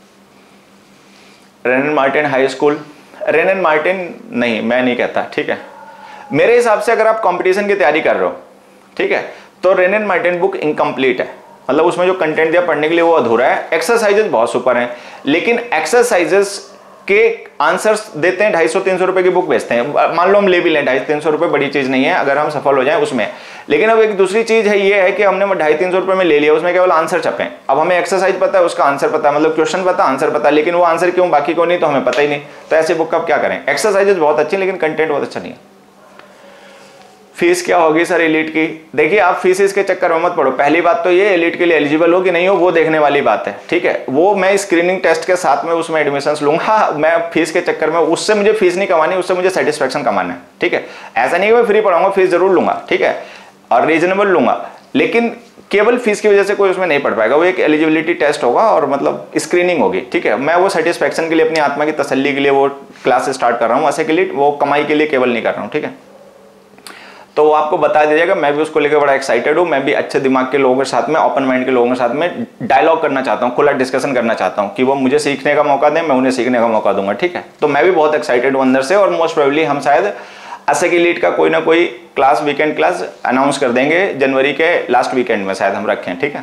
Wren and Martin high school, Wren and Martin नहीं, मैं नहीं कहता, ठीक है। मेरे हिसाब से अगर आप कंपटीशन की तैयारी कर रहे हो, ठीक है, तो Wren and Martin book incomplete है, मतलब उसमें जो कंटेंट दिया पढ़ने के लिए वो अधूरा है। एक्सरसाइजेस बहुत सुपर हैं, लेकिन एक्सरसाइजेस के आंसर्स देते हैं ढाई सौ तीन सौ रुपए की बुक बेचते हैं। मान लो हम ले भी लें, ढाई तीन सौ रुपए बड़ी चीज नहीं है अगर हम सफल हो जाएं उसमें। लेकिन अब एक दूसरी चीज है, ये है कि हमने ढाई तीन सौ रुपए में ले लिया, उसमें केवल आंसर छपे। अब हमें एक्सरसाइज पता है, उसका आंसर पता है, मतलब क्वेश्चन पता, आंसर पता, लेकिन वो आंसर क्यों बाकी को नहीं तो हमें पता ही नहीं। तो ऐसे बुक का क्या करें? एक्सरसाइजेस बहुत अच्छी लेकिन कंटेंट बहुत अच्छा नहीं है। फीस क्या होगी सर एलिट की? देखिए, आप फीस के चक्कर में मत पड़ो। पहली बात तो ये एलिट के लिए एलिजिबल हो कि नहीं हो वो देखने वाली बात है, ठीक है। वो मैं स्क्रीनिंग टेस्ट के साथ में उसमें एडमिशंस लूंगा। हाँ, मैं फीस के चक्कर में, उससे मुझे फीस नहीं कमानी, उससे मुझे सेटिस्फेक्शन कमाना है, ठीक है। ऐसा नहीं है मैं फ्री पढ़ाऊंगा, फीस जरूर लूंगा, ठीक है, और रीजनेबल लूंगा, लेकिन केवल फीस की वजह से कोई उसमें नहीं पढ़ पाएगा। वो एक एलिजिबिलिटी टेस्ट होगा और मतलब स्क्रीनिंग होगी, ठीक है। मैं वो सेटिस्फेक्शन के लिए, अपनी आत्मा की तसल्ली के लिए वो क्लास स्टार्ट कर रहा हूँ, ऐसे के लिए, वो कमाई के लिए केवल नहीं कर रहा हूँ, ठीक है। तो वो आपको बता दीजिएगा, मैं भी उसको लेकर बड़ा एक्साइटेड हूँ। मैं भी अच्छे दिमाग के लोगों के साथ में, ओपन माइंड के लोगों के साथ में डायलॉग करना चाहता हूँ, खुला डिस्कशन करना चाहता हूँ कि वो मुझे सीखने का मौका दें, मैं उन्हें सीखने का मौका दूंगा, ठीक है। तो मैं भी बहुत एक्साइटेड हूँ अंदर से, और मोस्ट प्रोबेबली हम शायद एसेक एलीट का कोई ना कोई क्लास, वीकेंड क्लास अनाउंस कर देंगे जनवरी के लास्ट वीकेंड में, शायद हम रखें, ठीक है।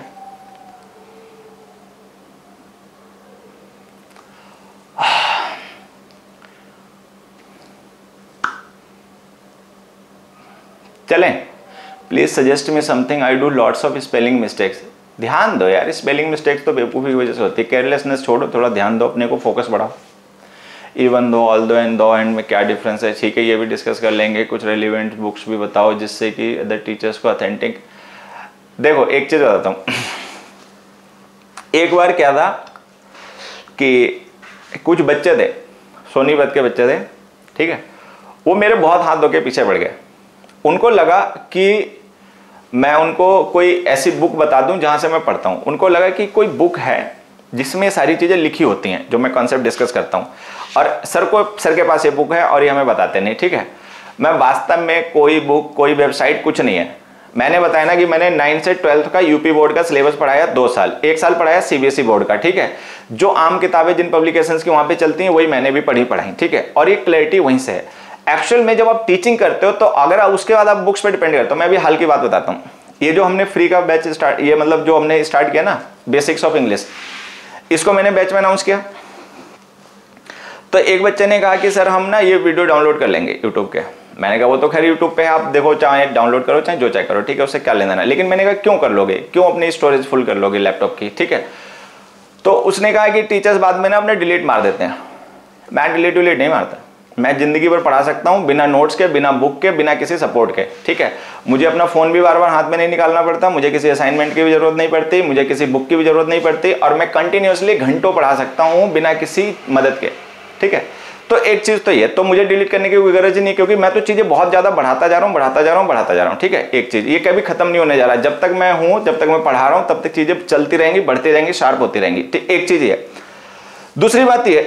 चलें, please suggest me something, I do lots of spelling mistakes. ध्यान दो यार, स्पेलिंग मिस्टेक्स तो बेवकूफ़ी की वजह से होती है। केयरलेसनेस छोड़ो, थोड़ा ध्यान दो, अपने को फोकस बढ़ाओ। इवन दो, ऑल दो एंड दो एंड में क्या डिफरेंस है, ठीक है, ये भी डिस्कस कर लेंगे। कुछ रेलिवेंट बुक्स भी बताओ जिससे कि अदर टीचर्स को ऑथेंटिक। देखो, एक चीज़ बताता हूँ। एक बार क्या था कि कुछ बच्चे थे, सोनीपत के बच्चे थे, ठीक है, वो मेरे बहुत हाथ धो के पीछे पड़ गए। उनको लगा कि मैं उनको कोई ऐसी बुक बता दूं जहां से मैं पढ़ता हूं। उनको लगा कि कोई बुक है जिसमें सारी चीज़ें लिखी होती हैं जो मैं कॉन्सेप्ट डिस्कस करता हूँ। और सर को सर के पास ये बुक है और ये हमें बताते नहीं, ठीक है। मैं वास्तव में कोई बुक, कोई वेबसाइट, कुछ नहीं है। मैंने बताया ना कि मैंने नाइन्थ से ट्वेल्थ का यूपी बोर्ड का सिलेबस पढ़ाया दो साल, एक साल पढ़ाया सीबीएसई बोर्ड का, ठीक है। जो आम किताबें जिन पब्लिकेशंस की वहाँ पे चलती हैं वही मैंने भी पढ़ी पढ़ाई, ठीक है। और ये क्लैरिटी वहीं से है। एक्चुअल में जब आप टीचिंग करते हो तो अगर आप उसके बाद आप बुक्स पे डिपेंड करते हो। मैं अभी हाल की बात बताता हूँ। ये जो हमने फ्री का बैच स्टार्ट, ये मतलब जो हमने स्टार्ट किया ना बेसिक्स ऑफ इंग्लिश, इसको मैंने बैच में अनाउंस किया। तो एक बच्चे ने कहा कि सर हम ना ये वीडियो डाउनलोड कर लेंगे यूट्यूब के। मैंने कहा वो तो खैर यूट्यूब पे आप देखो, चाहे डाउनलोड करो चाहे जो चाहे करो, ठीक है, उससे क्या लेना देना। लेकिन मैंने कहा क्यों कर लोगे, क्यों अपनी स्टोरेज फुल कर लोगे लैपटॉप की, ठीक है। तो उसने कहा कि टीचर्स बाद में ना अपने डिलीट मार देते हैं। मैं डिलीट डिलीट नहीं मारता, मैं जिंदगी भर पढ़ा सकता हूँ बिना नोट्स के, बिना बुक के, बिना किसी सपोर्ट के, ठीक है। मुझे अपना फोन भी बार बार हाथ में नहीं निकालना पड़ता, मुझे किसी असाइनमेंट की भी जरूरत नहीं पड़ती, मुझे किसी बुक की भी जरूरत नहीं पड़ती, और मैं कंटिन्यूअसली घंटों पढ़ा सकता हूँ बिना किसी मदद के, ठीक है। तो एक चीज तो ये, तो मुझे डिलीट करने की कोई गरज ही नहीं, क्योंकि मैं तो चीजें बहुत ज्यादा बढ़ाता जा रहा हूँ बढ़ाता जा रहा हूँ बढ़ाता जा रहा हूँ, ठीक है। एक चीज ये कभी खत्म नहीं होने जा रहा। जब तक मैं हूँ, जब तक मैं पढ़ा रहा हूँ, तब तक चीजें चलती रहेंगी, बढ़ती रहेंगी, शार्प होती रहेंगी, ठीक। एक चीज ये। दूसरी बात ये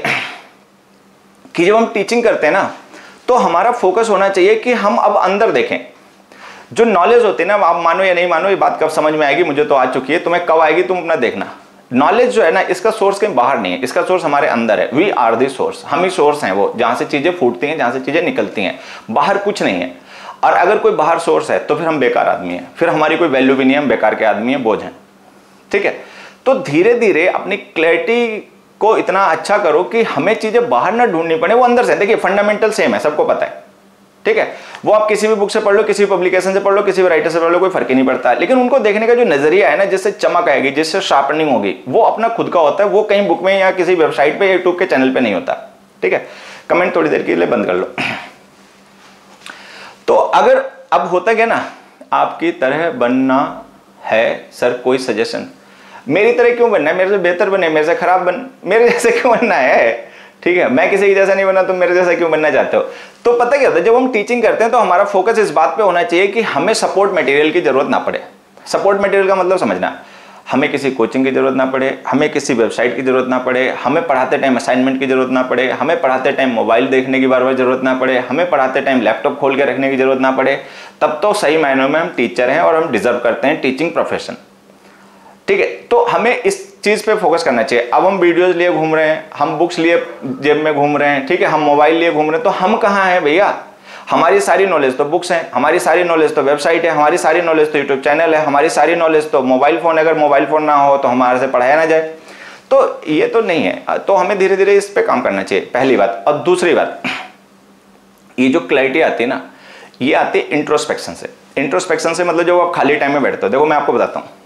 कि जब हम टीचिंग करते हैं ना तो हमारा फोकस होना चाहिए कि हम अब अंदर देखें। जो नॉलेज होती है ना, आप मानो या नहीं मानो, ये बात कब समझ में आएगी मुझे तो आ चुकी है, तुम्हें कब आएगी तुम अपना देखना। नॉलेज जो है ना, इसका सोर्स कहीं बाहर नहीं है, इसका सोर्स हमारे अंदर है। वी आर दी सोर्स, हम ही सोर्स हैं वो, जहां से चीजें फूटती हैं, जहां से चीजें निकलती हैं, बाहर कुछ नहीं है। और अगर कोई बाहर सोर्स है तो फिर हम बेकार आदमी हैं, फिर हमारी कोई वैल्यू भी नहीं है, हम बेकार के आदमी हैं, बोझ हैं, ठीक है। तो धीरे धीरे अपनी क्लैरिटी को इतना अच्छा करो कि हमें चीजें बाहर ना ढूंढनी पड़े, वो अंदर से। देखिए फंडामेंटल सेम है, सबको पता है, ठीक है। वो आप किसी भी बुक से पढ़ लो, किसी भी पब्लिकेशन से पढ़ लो, किसी भी राइटर से पढ़ लो, कोई फर्क ही नहीं पड़ता। लेकिन उनको देखने का जो नजरिया है ना, जिससे चमक आएगी, जिससे शार्पनिंग होगी, वो अपना खुद का होता है। वो कहीं बुक में या किसी वेबसाइट पे, यूट्यूब के चैनल पे नहीं होता, ठीक है। कमेंट थोड़ी देर के लिए बंद कर लो। तो अगर अब होता क्या ना, आपकी तरह बनना है सर, कोई सजेशन? मेरी तरह क्यों बनना है? मेरे से बेहतर बने, मेरे से खराब बन, मेरे जैसे क्यों बनना है, ठीक है। मैं किसी की जैसा नहीं बना, तुम मेरे जैसा क्यों बनना चाहते हो? तो पता क्या होता है, जब हम टीचिंग करते हैं तो हमारा फोकस इस बात पे होना चाहिए कि हमें सपोर्ट मटेरियल की जरूरत ना पड़े। सपोर्ट मटेरियल का मतलब समझना, हमें किसी कोचिंग की जरूरत ना पड़े, हमें किसी वेबसाइट की जरूरत ना पड़े, हमें पढ़ाते टाइम असाइनमेंट की जरूरत ना पड़े, हमें पढ़ाते टाइम मोबाइल देखने की बार बार जरूरत ना पड़े, हमें पढ़ाते टाइम लैपटॉप खोल के रखने की जरूरत ना पड़े। तब तो सही मायनों में हम टीचर हैं और हम डिजर्व करते हैं टीचिंग प्रोफेशन, ठीक है। तो हमें इस चीज पे फोकस करना चाहिए। अब हम वीडियोस लिए घूम रहे हैं, हम बुक्स लिए जेब में घूम रहे हैं, ठीक है, हम मोबाइल लिए घूम रहे हैं, तो हम कहाँ हैं भैया? हमारी सारी नॉलेज तो बुक्स हैं, हमारी सारी नॉलेज तो वेबसाइट है, हमारी सारी नॉलेज तो यूट्यूब चैनल है, हमारी सारी नॉलेज तो मोबाइल फोन है। अगर मोबाइल फोन ना हो तो हमारे से पढ़ाया ना जाए, तो ये तो नहीं है। तो हमें धीरे धीरे इस पे काम करना चाहिए, पहली बात। और दूसरी बात, ये जो क्लैरिटी आती है ना, ये आती है इंट्रोस्पेक्शन से। इंट्रोस्पेक्शन से मतलब जब आप खाली टाइम में बैठते हो, देखो मैं आपको बताता हूँ।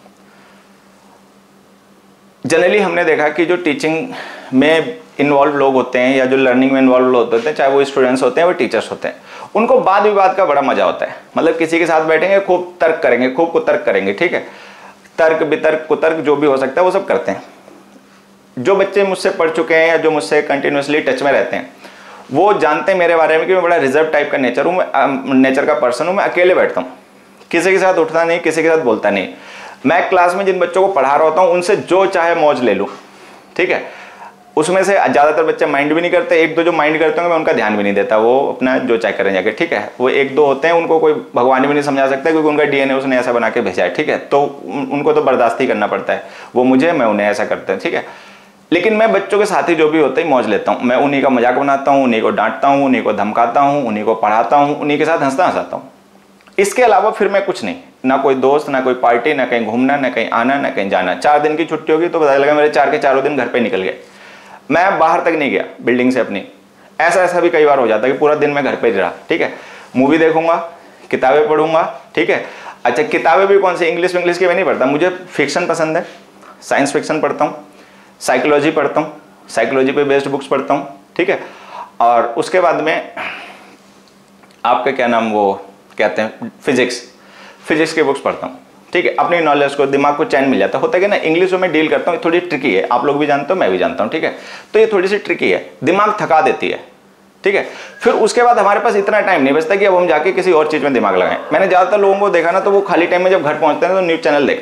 जनरली हमने देखा कि जो टीचिंग में इन्वॉल्व लोग होते हैं या जो लर्निंग में इन्वॉल्व लोग होते हैं, चाहे वो स्टूडेंट्स होते हैं वो टीचर्स होते हैं, उनको वाद विवाद का बड़ा मजा होता है। मतलब किसी के साथ बैठेंगे, खूब तर्क करेंगे, खूब कुतर्क करेंगे, ठीक है। तर्क वितर्क कुतर्क जो भी हो सकता है वो सब करते हैं। जो बच्चे मुझसे पढ़ चुके हैं या जो मुझसे कंटिन्यूसली टच में रहते हैं, वो जानते हैं मेरे बारे में कि मैं बड़ा रिजर्व टाइप का नेचर हूँ, मैं नेचर का पर्सन हूँ। मैं अकेले बैठता हूँ, किसी के साथ उठता नहीं, किसी के साथ बोलता नहीं। मैं क्लास में जिन बच्चों को पढ़ा रहा होता हूँ उनसे जो चाहे मौज ले लूँ, ठीक है। उसमें से ज़्यादातर बच्चे माइंड भी नहीं करते, एक दो जो माइंड करते होंगे मैं उनका ध्यान भी नहीं देता, वो अपना जो चाहे करें जाके, ठीक है। वो एक दो होते हैं, उनको कोई भगवान भी नहीं समझा सकता क्योंकि उनका डीएनए उसने ऐसा बना के भेजा है, ठीक है। तो उनको तो बर्दाश्त ही करना पड़ता है, वो मुझे, मैं उन्हें, ऐसा करते हैं, ठीक है। लेकिन मैं बच्चों के साथी जो भी होते हैं मौज लेता हूँ। मैं उन्हीं का मजाक बनाता हूँ, उन्हीं को डांटता हूँ, उन्हीं को धमकाता हूँ, उन्हीं को पढ़ाता हूँ, उन्हीं के साथ हंसता हंसाता हूँ। इसके अलावा फिर मैं कुछ नहीं, ना कोई दोस्त, ना कोई पार्टी, ना कहीं घूमना, ना कहीं आना, ना कहीं जाना। चार दिन की छुट्टी होगी तो पता लगा मेरे चार के चारों दिन घर पे निकल गए, मैं बाहर तक नहीं गया बिल्डिंग से अपनी। ऐसा ऐसा भी कई बार हो जाता है कि पूरा दिन मैं घर पे ही रहा, ठीक है। मूवी देखूंगा, किताबें पढ़ूंगा, ठीक है। अच्छा, किताबें भी कौन सी? इंग्लिश इंग्लिश की मैं नहीं पढ़ता, मुझे फिक्शन पसंद है, साइंस फिक्शन पढ़ता हूँ, साइकोलॉजी पढ़ता हूँ, साइकोलॉजी पे बेस्ड बुक्स पढ़ता हूँ, ठीक है। और उसके बाद में आपका क्या नाम वो कहते हैं, फिजिक्स फिजिक्स के बुक्स पढ़ता हूँ, ठीक है। अपनी नॉलेज को, दिमाग को चैन मिल जाता है। होता है कि ना, इंग्लिश में डील करता हूँ, थोड़ी ट्रिकी है, आप लोग भी जानते हो, मैं भी जानता हूँ, ठीक है। तो ये थोड़ी सी ट्रिकी है, दिमाग थका देती है, ठीक है। फिर उसके बाद हमारे पास इतना टाइम नहीं बचता कि अब हम जाके किसी और चीज़ में दिमाग लगाएं। मैंने ज़्यादातर लोगों को देखा ना, तो वो खाली टाइम में जब घर पहुँचते हैं तो न्यूज़ चैनल देखते हैं,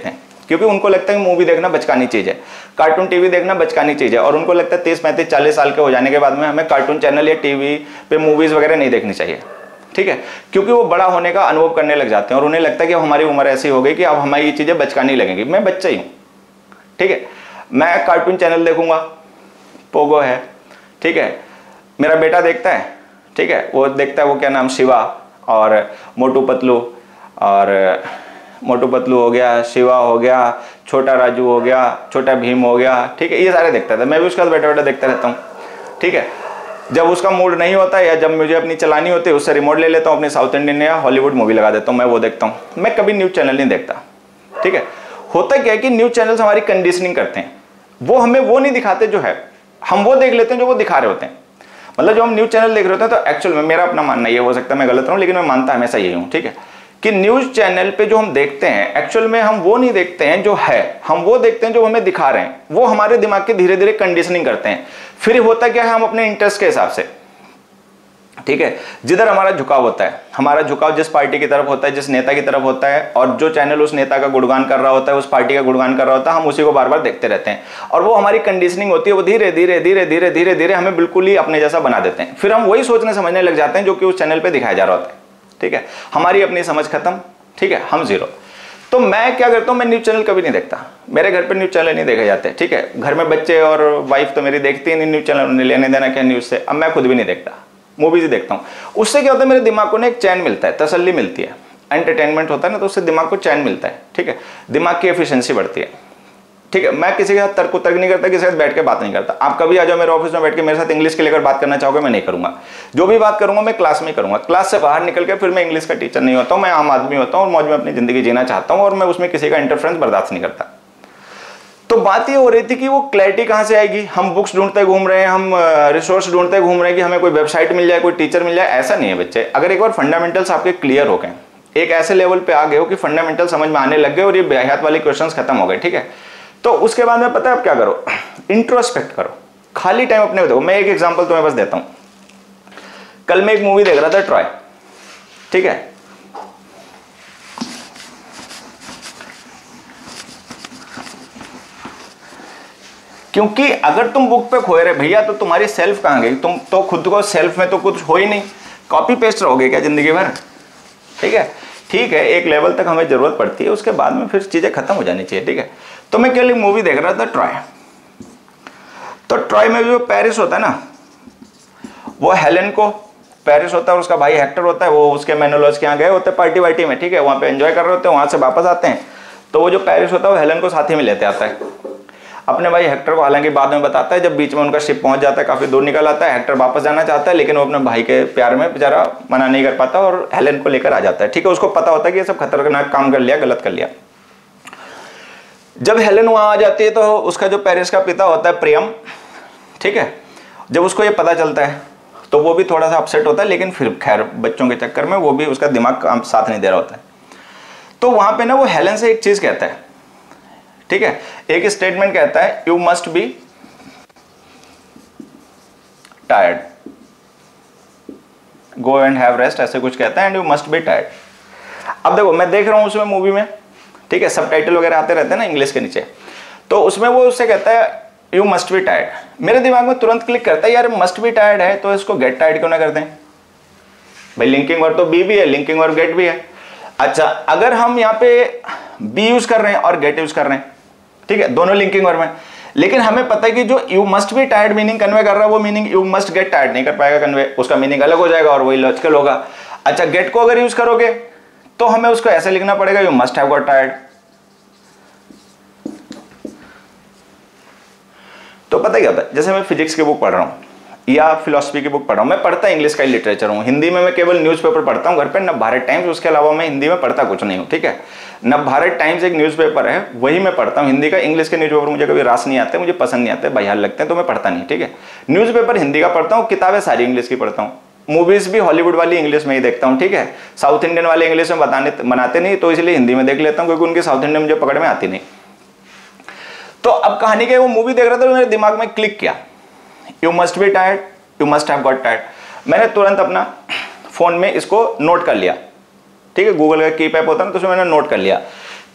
क्योंकि उनको लगता है मूवी देखना बचकानी चीज़ है, कार्टून टीवी देखना बचकानी चीज़ है, और उनको लगता है तीस पैंतीस चालीस साल के हो जाने के बाद में हमें कार्टून चैनल या टीवी पे मूवीज़ वगैरह नहीं देखनी चाहिए, ठीक है, क्योंकि वो बड़ा होने का अनुभव करने लग जाते हैं और उन्हें लगता है कि अब हमारी उम्र ऐसी हो गई कि अब हमारी ये चीज़ें बचकानी लगेंगी। मैं बच्चा ही हूँ, ठीक है, मैं कार्टून चैनल देखूंगा, पोगो है, ठीक है, मेरा बेटा देखता है, ठीक है, वो देखता है, वो क्या नाम, शिवा और मोटू पतलू, और मोटू पतलू हो गया, शिवा हो गया, छोटा राजू हो गया, छोटा भीम हो गया, ठीक है, ये सारे देखता था, मैं भी उसके साथ बैठा बैठा देखता रहता हूँ, ठीक है। जब उसका मूड नहीं होता या जब मुझे अपनी चलानी होती है उससे रिमोट ले लेता हूँ, अपनी साउथ इंडियन या हॉलीवुड मूवी लगा देता हूँ, मैं वो देखता हूँ। मैं कभी न्यूज़ चैनल नहीं देखता, ठीक है। होता क्या है कि न्यूज़ चैनल्स हमारी कंडीशनिंग करते हैं, वो हमें वो नहीं दिखाते जो है, हम वो देख लेते हैं जो वो दिखा रहे होते हैं। मतलब जो हम न्यूज़ चैनल देख रहे होते हैं तो एक्चुअल में, मेरा अपना मानना ये हो सकता है मैं गलत रहूँ, लेकिन मैं मानता हमेशा यही हूँ, ठीक है, कि न्यूज़ चैनल पे जो हम देखते हैं एक्चुअल में हम वो नहीं देखते हैं जो है, हम वो देखते हैं जो हमें दिखा रहे हैं। वो हमारे दिमाग के धीरे धीरे कंडीशनिंग करते हैं। फिर होता क्या है, हम अपने इंटरेस्ट के हिसाब से, ठीक है, जिधर हमारा झुकाव होता है, हमारा झुकाव जिस पार्टी की तरफ होता है, जिस नेता की तरफ होता है, और जो चैनल उस नेता का गुणगान कर रहा होता है, उस पार्टी का गुणगान कर रहा होता है, हम उसी को बार बार देखते रहते हैं, और वो हमारी कंडीशनिंग होती है। वो धीरे धीरे धीरे धीरे धीरे धीरे हमें बिल्कुल ही अपने जैसा बना देते हैं। फिर हम वही सोचने समझने लग जाते हैं जो कि उस चैनल पर दिखाया जा रहा होता है, ठीक है। हमारी अपनी समझ खत्म, ठीक है, हम जीरो। तो मैं क्या करता हूँ, मैं न्यूज़ चैनल कभी नहीं देखता, मेरे घर पे न्यूज़ चैनल नहीं देखे जाते, ठीक है। घर में बच्चे और वाइफ तो मेरी देखती नहीं न्यूज़ चैनल, उन्हें लेने देना क्या न्यूज़ से। अब मैं खुद भी नहीं देखता, मूवीज ही देखता हूँ। उससे क्या होता है, मेरे दिमाग को ना एक चैन मिलता है, तसल्ली मिलती है, एंटरटेनमेंट होता है ना, तो उससे दिमाग को चैन मिलता है, ठीक है, दिमाग की एफिशिएंसी बढ़ती है, ठीक है। मैं किसी के साथ तर्क तर्क नहीं करता, किसी के साथ बैठ के बात नहीं करता। आप कभी आ जाओ मेरे ऑफिस में बैठ के मेरे साथ इंग्लिश के लेकर बात करना चाहोगे, मैं नहीं करूंगा। जो भी बात करूंगा मैं क्लास में करूंगा, क्लास से बाहर निकल के फिर मैं इंग्लिश का टीचर नहीं होता हूँ, मैं आम आदमी होता हूँ और मौज में अपनी जिंदगी जीना चाहता हूँ, और मैं उसमें किसी का इंटरफ्रेंस बर्दाश्त नहीं करता। तो बात ये हो रही थी कि वो क्लैरिटी कहाँ से आएगी। हम बुक्स ढूंढते घूम रहे हैं, हम रिसोर्स ढूंढते घूम रहे हैं कि हमें कोई वेबसाइट मिल जाए, कोई टीचर मिल जाए। ऐसा नहीं है बच्चे। अगर एक बार फंडामेंटल्स आपके क्लियर हो गए, एक ऐसे लेवल पे आ गए हो कि फंडामेंटल समझ में आने लग गए और ये बेहयात वाले क्वेश्चंस खत्म हो गए, ठीक है, तो उसके बाद में पता है आप क्या करो, इंट्रोस्पेक्ट करो, खाली टाइम अपने देखो। मैं एक एग्जांपल तुम्हें बस देता हूं। कल मैं एक मूवी देख रहा था, ट्रॉय, ठीक है, क्योंकि अगर तुम बुक पे खोए रहे भैया तो तुम्हारी सेल्फ कहां गई? तुम तो खुद को सेल्फ में तो कुछ हो ही नहीं, कॉपी पेस्ट रहोगे क्या जिंदगी भर? ठीक है, ठीक है, एक लेवल तक हमें जरूरत पड़ती है, उसके बाद में फिर चीजें खत्म हो जानी चाहिए, ठीक है। तो मैं केवल मूवी देख रहा था, ट्रॉय। तो ट्रॉय में जो पेरिस होता है ना, वो हेलेन को, पेरिस होता है, उसका भाई हेक्टर होता है, वो उसके मेनोलॉज के यहाँ गए होते हैं पार्टी वार्टी में, ठीक है, वहाँ पे एंजॉय कर रहे होते हैं, वहाँ से वापस आते हैं। तो वो जो पेरिस होता है वो हेलेन को साथ ही में लेते आता है, अपने भाई हेक्टर को। हालांकि बाद में बताता है, जब बीच में उनका शिप पहुंच जाता है, काफी दूर निकल आता है, हेक्टर वापस जाना चाहता है, लेकिन वो अपने भाई के प्यार में बेचारा मना नहीं कर पाता और हेलेन को लेकर आ जाता है, ठीक है। उसको पता होता है कि ये सब खतरनाक काम कर लिया, गलत कर लिया। जब हेलेन वहां आ जाती है तो उसका जो पेरिस का पिता होता है, प्रियम, ठीक है, जब उसको ये पता चलता है तो वो भी थोड़ा सा अपसेट होता है, लेकिन फिर खैर बच्चों के चक्कर में वो भी, उसका दिमाग काम साथ नहीं दे रहा होता है। तो वहां पे ना वो हेलेन से एक चीज कहता है, ठीक है, एक स्टेटमेंट कहता है, you must be tired, go and have rest, ऐसे कुछ कहता है, and you must be tired. अब देखो मैं देख रहा हूं उसमें मूवी में, ठीक है, सबटाइटल वगैरह आते रहते हैं ना इंग्लिश के नीचे, तो उसमें वो उससे कहता है यू मस्ट बी टायर्ड। मेरे दिमाग में तुरंत क्लिक करता है, यार मस्ट बी टायर्ड है तो इसको गेट टायर्ड क्यों ना कर दें? भाई लिंकिंग वर्ब तो बी भी है, लिंकिंग वर्ब गेट भी है। अच्छा, अगर हम यहाँ पे बी यूज कर रहे हैं और गेट यूज कर रहे हैं, ठीक है, दोनों लिंकिंग वर्ब है, लेकिन हमें पता है कि जो you must be tired meaning convey कर रहा है वो meaning you must get tired नहीं कर पाएगा कन्वे, उसका मीनिंग अलग हो जाएगा और वही लॉजिकल होगा। अच्छा, गेट को अगर यूज करोगे तो हमें उसको ऐसे लिखना पड़ेगा, you must have got tired. तो पता क्या होता है, जैसे मैं फिजिक्स की बुक पढ़ रहा हूँ या फिलोसफी की बुक पढ़ रहा हूँ, मैं पढ़ता इंग्लिश का ही लिटरेचर हूँ, हिंदी में मैं केवल न्यूज़पेपर पढ़ता हूँ घर पे, नवभारत टाइम्स, उसके अलावा मैं हिंदी में पढ़ता कुछ नहीं हूँ, ठीक है। नवभारत टाइम्स एक न्यूज़पेपर है, वही मैं पढ़ता हूँ हिंदी का। इंग्लिश के न्यूज़पेपर मुझे कभी रास नहीं आते, मुझे पसंद नहीं आते, बहियाल लगते हैं, तो मैं पढ़ता नहीं, ठीक है। न्यूज़पेपर हिंदी का पढ़ता हूँ, किताबें सारी इंग्लिश की पढ़ता हूँ, मूवीज भी हॉलीवुड वाली इंग्लिश में ही देखता हूँ, ठीक है। साउथ इंडियन वाले इंग्लिश में बताने बनाते नहीं, तो इसलिए हिंदी में देख लेता हूँ, क्योंकि उनकी साउथ इंडियन मुझे पकड़ में आती नहीं। तो अब कहानी के वो मूवी देख रहा था तो मेरे दिमाग में क्लिक किया, you must be tired, you must have got tired. मैंने तुरंत अपना फोन में इसको नोट कर लिया, ठीक है, गूगल का कीपैप होता है ना, तो उसमें मैंने नोट कर लिया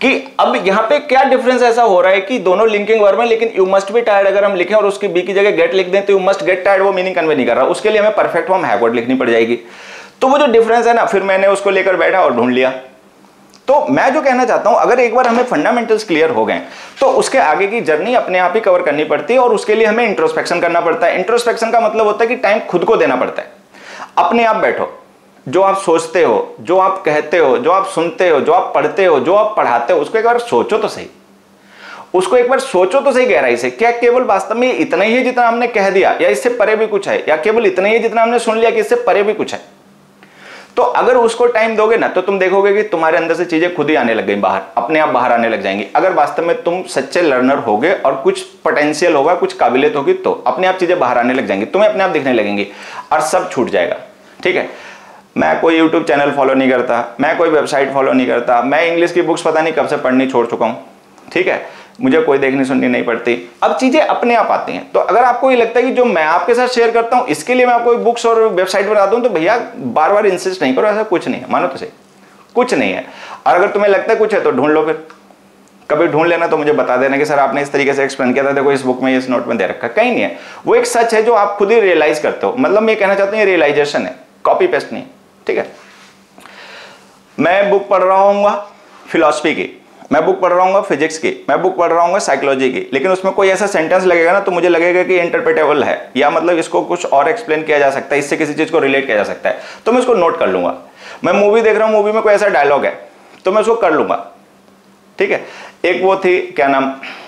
कि अब यहां पे क्या डिफरेंस ऐसा हो रहा है कि दोनों लिंकिंग वर्ब है, लेकिन यू मस्ट बी टायर्ड अगर हम लिखें और उसकी बी की जगह गेट लिख दें तो यू मस्ट गेट टायर्ड वो मीनिंग कन्वे नहीं कर रहा, उसके लिए हमें परफेक्ट फॉर्म हैव गॉट लिखनी पड़ जाएगी। तो वो जो डिफरेंस है ना, फिर मैंने उसको लेकर बैठा और ढूंढ लिया। तो मैं जो कहना चाहता हूं, अगर एक बार हमें फंडामेंटल्स क्लियर हो गए तो उसके आगे की जर्नी अपने आप ही कवर करनी पड़ती है, और उसके लिए हमें इंट्रोस्पेक्शन करना पड़ता है। इंट्रोस्पेक्शन का मतलब होता है कि टाइम खुद को देना पड़ता है। अपने आप बैठो, जो आप सोचते हो, जो आप कहते हो, जो आप सुनते हो, जो आप पढ़ते हो, जो आप पढ़ाते हो, उसको एक बार सोचो तो सही, उसको एक बार सोचो तो सही गहराई से। क्या केवल वास्तव में इतना ही है जितना हमने कह दिया, या इससे परे भी कुछ है, या केवल इतना ही है जितना हमने सुन लिया कि इससे परे भी कुछ है? तो अगर उसको टाइम दोगे ना, तो तुम देखोगे कि तुम्हारे अंदर से चीजें खुद ही आने लग गई बाहर, अपने आप बाहर आने लग जाएंगी। अगर वास्तव में तुम सच्चे लर्नर होगे और कुछ पोटेंशियल होगा, कुछ काबिलियत होगी, तो अपने आप चीजें बाहर आने लग जाएंगी, तुम्हें अपने आप दिखने लगेंगी और सब छूट जाएगा। ठीक है, मैं कोई यूट्यूब चैनल फॉलो नहीं करता, मैं कोई वेबसाइट फॉलो नहीं करता, मैं इंग्लिश की बुक्स पता नहीं कब से पढ़नी छोड़ चुका हूं। ठीक है, मुझे कोई देखनी सुननी नहीं पड़ती, अब चीजें अपने आप आती हैं। तो अगर आपको ये लगता है कि जो मैं आपके साथ शेयर करता हूं इसके लिए मैं आपको बुक्स और वेबसाइट बनाता हूं, तो भैया बार बार इंसिस्ट नहीं करो, ऐसा कुछ नहीं है, मानो तो सही, कुछ नहीं है। और अगर तुम्हें लगता है कुछ है तो ढूंढ लो, फिर कभी ढूंढ लेना तो मुझे बता देना कि सर आपने इस तरीके से एक्सप्लेन किया था, देखो इस बुक में इस नोट में दे रखा है। कहीं नहीं है, वो एक सच है जो आप खुद ही रियलाइज करते हो। मतलब मैं कहना चाहता हूँ ये रियलाइजेशन है, कॉपी पेस्ट नहीं। ठीक है, मैं बुक पढ़ रहा हूँ फिलॉसफी की, मैं बुक पढ़ रहा हूँ फिजिक्स की, मैं बुक पढ़ रहा हूँ साइकोलॉजी की, लेकिन उसमें कोई ऐसा सेंटेंस लगेगा ना तो मुझे लगेगा कि इंटरप्रेटेबल है, या मतलब इसको कुछ और एक्सप्लेन किया जा सकता है, इससे किसी चीज को रिलेट किया जा सकता है, तो मैं उसको नोट कर लूंगा। मैं मूवी देख रहा हूँ, मूवी में कोई ऐसा डायलॉग है तो मैं उसको कर लूंगा। ठीक है, एक वो थी क्या नाम,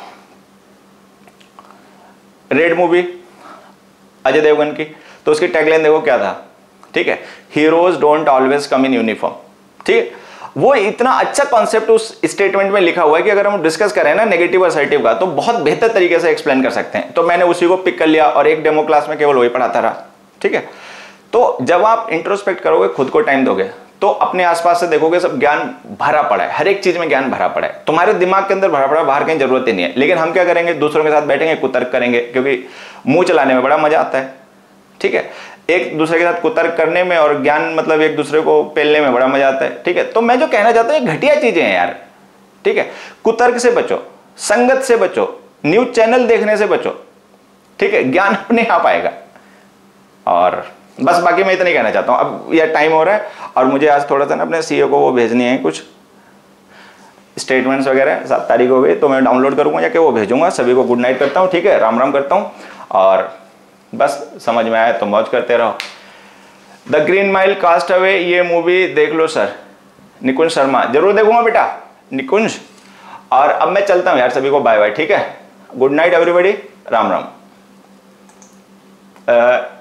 रेड मूवी अजय देवगन की, तो उसकी टैगलाइन देखो क्या था। ठीक है, heroes don't always come in uniform. ठीक है, वो इतना अच्छा कॉन्सेप्ट उस स्टेटमेंट में लिखा हुआ है कि अगर हम डिस्कस करें ना नेगेटिव असर्टिव का, तो बहुत बेहतर तरीके से एक्सप्लेन कर सकते हैं। तो मैंने उसी को पिक कर लिया और एक डेमो क्लास में केवल वही पढ़ाता रहा। ठीक है, तो जब आप इंट्रोस्पेक्ट करोगे, खुद को टाइम दोगे, तो अपने आसपास से देखोगे सब ज्ञान भरा पड़ा है, हर एक चीज में ज्ञान भरा पड़ा है, तुम्हारे दिमाग के अंदर भरा पड़ा है, बाहर कहीं जरूरत ही नहीं है। लेकिन हम क्या करेंगे, दूसरों के साथ बैठेंगे, कुतर्क करेंगे, क्योंकि मुंह चलाने में बड़ा मजा आता है। ठीक है, एक दूसरे के साथ कुतर्क करने में और ज्ञान मतलब एक दूसरे को पेलने में बड़ा मजा आता है। ठीक है, तो मैं जो कहना चाहता हूँ ये घटिया चीजें हैं यार। ठीक है, कुतर्क से बचो, संगत से बचो, न्यूज चैनल देखने से बचो। ठीक है, ज्ञान अपने आप आएगा। और बस बाकी मैं इतना ही कहना चाहता हूँ। अब यह टाइम हो रहा है और मुझे आज थोड़ा सा ना अपने सीईओ को वो भेजनी है, कुछ स्टेटमेंट्स वगैरह। सात तारीख हो गई तो मैं डाउनलोड करूंगा जाके, वो भेजूंगा। सभी को गुड नाइट करता हूँ। ठीक है, राम राम करता हूँ, और बस समझ में आया तो मौज करते रहो। The green mile, cast away, ये मूवी देख लो सर। निकुंज शर्मा, जरूर देखूंगा बेटा निकुंज। और अब मैं चलता हूँ यार, सभी को बाय बाय। ठीक है, good night everybody, Ram Ram.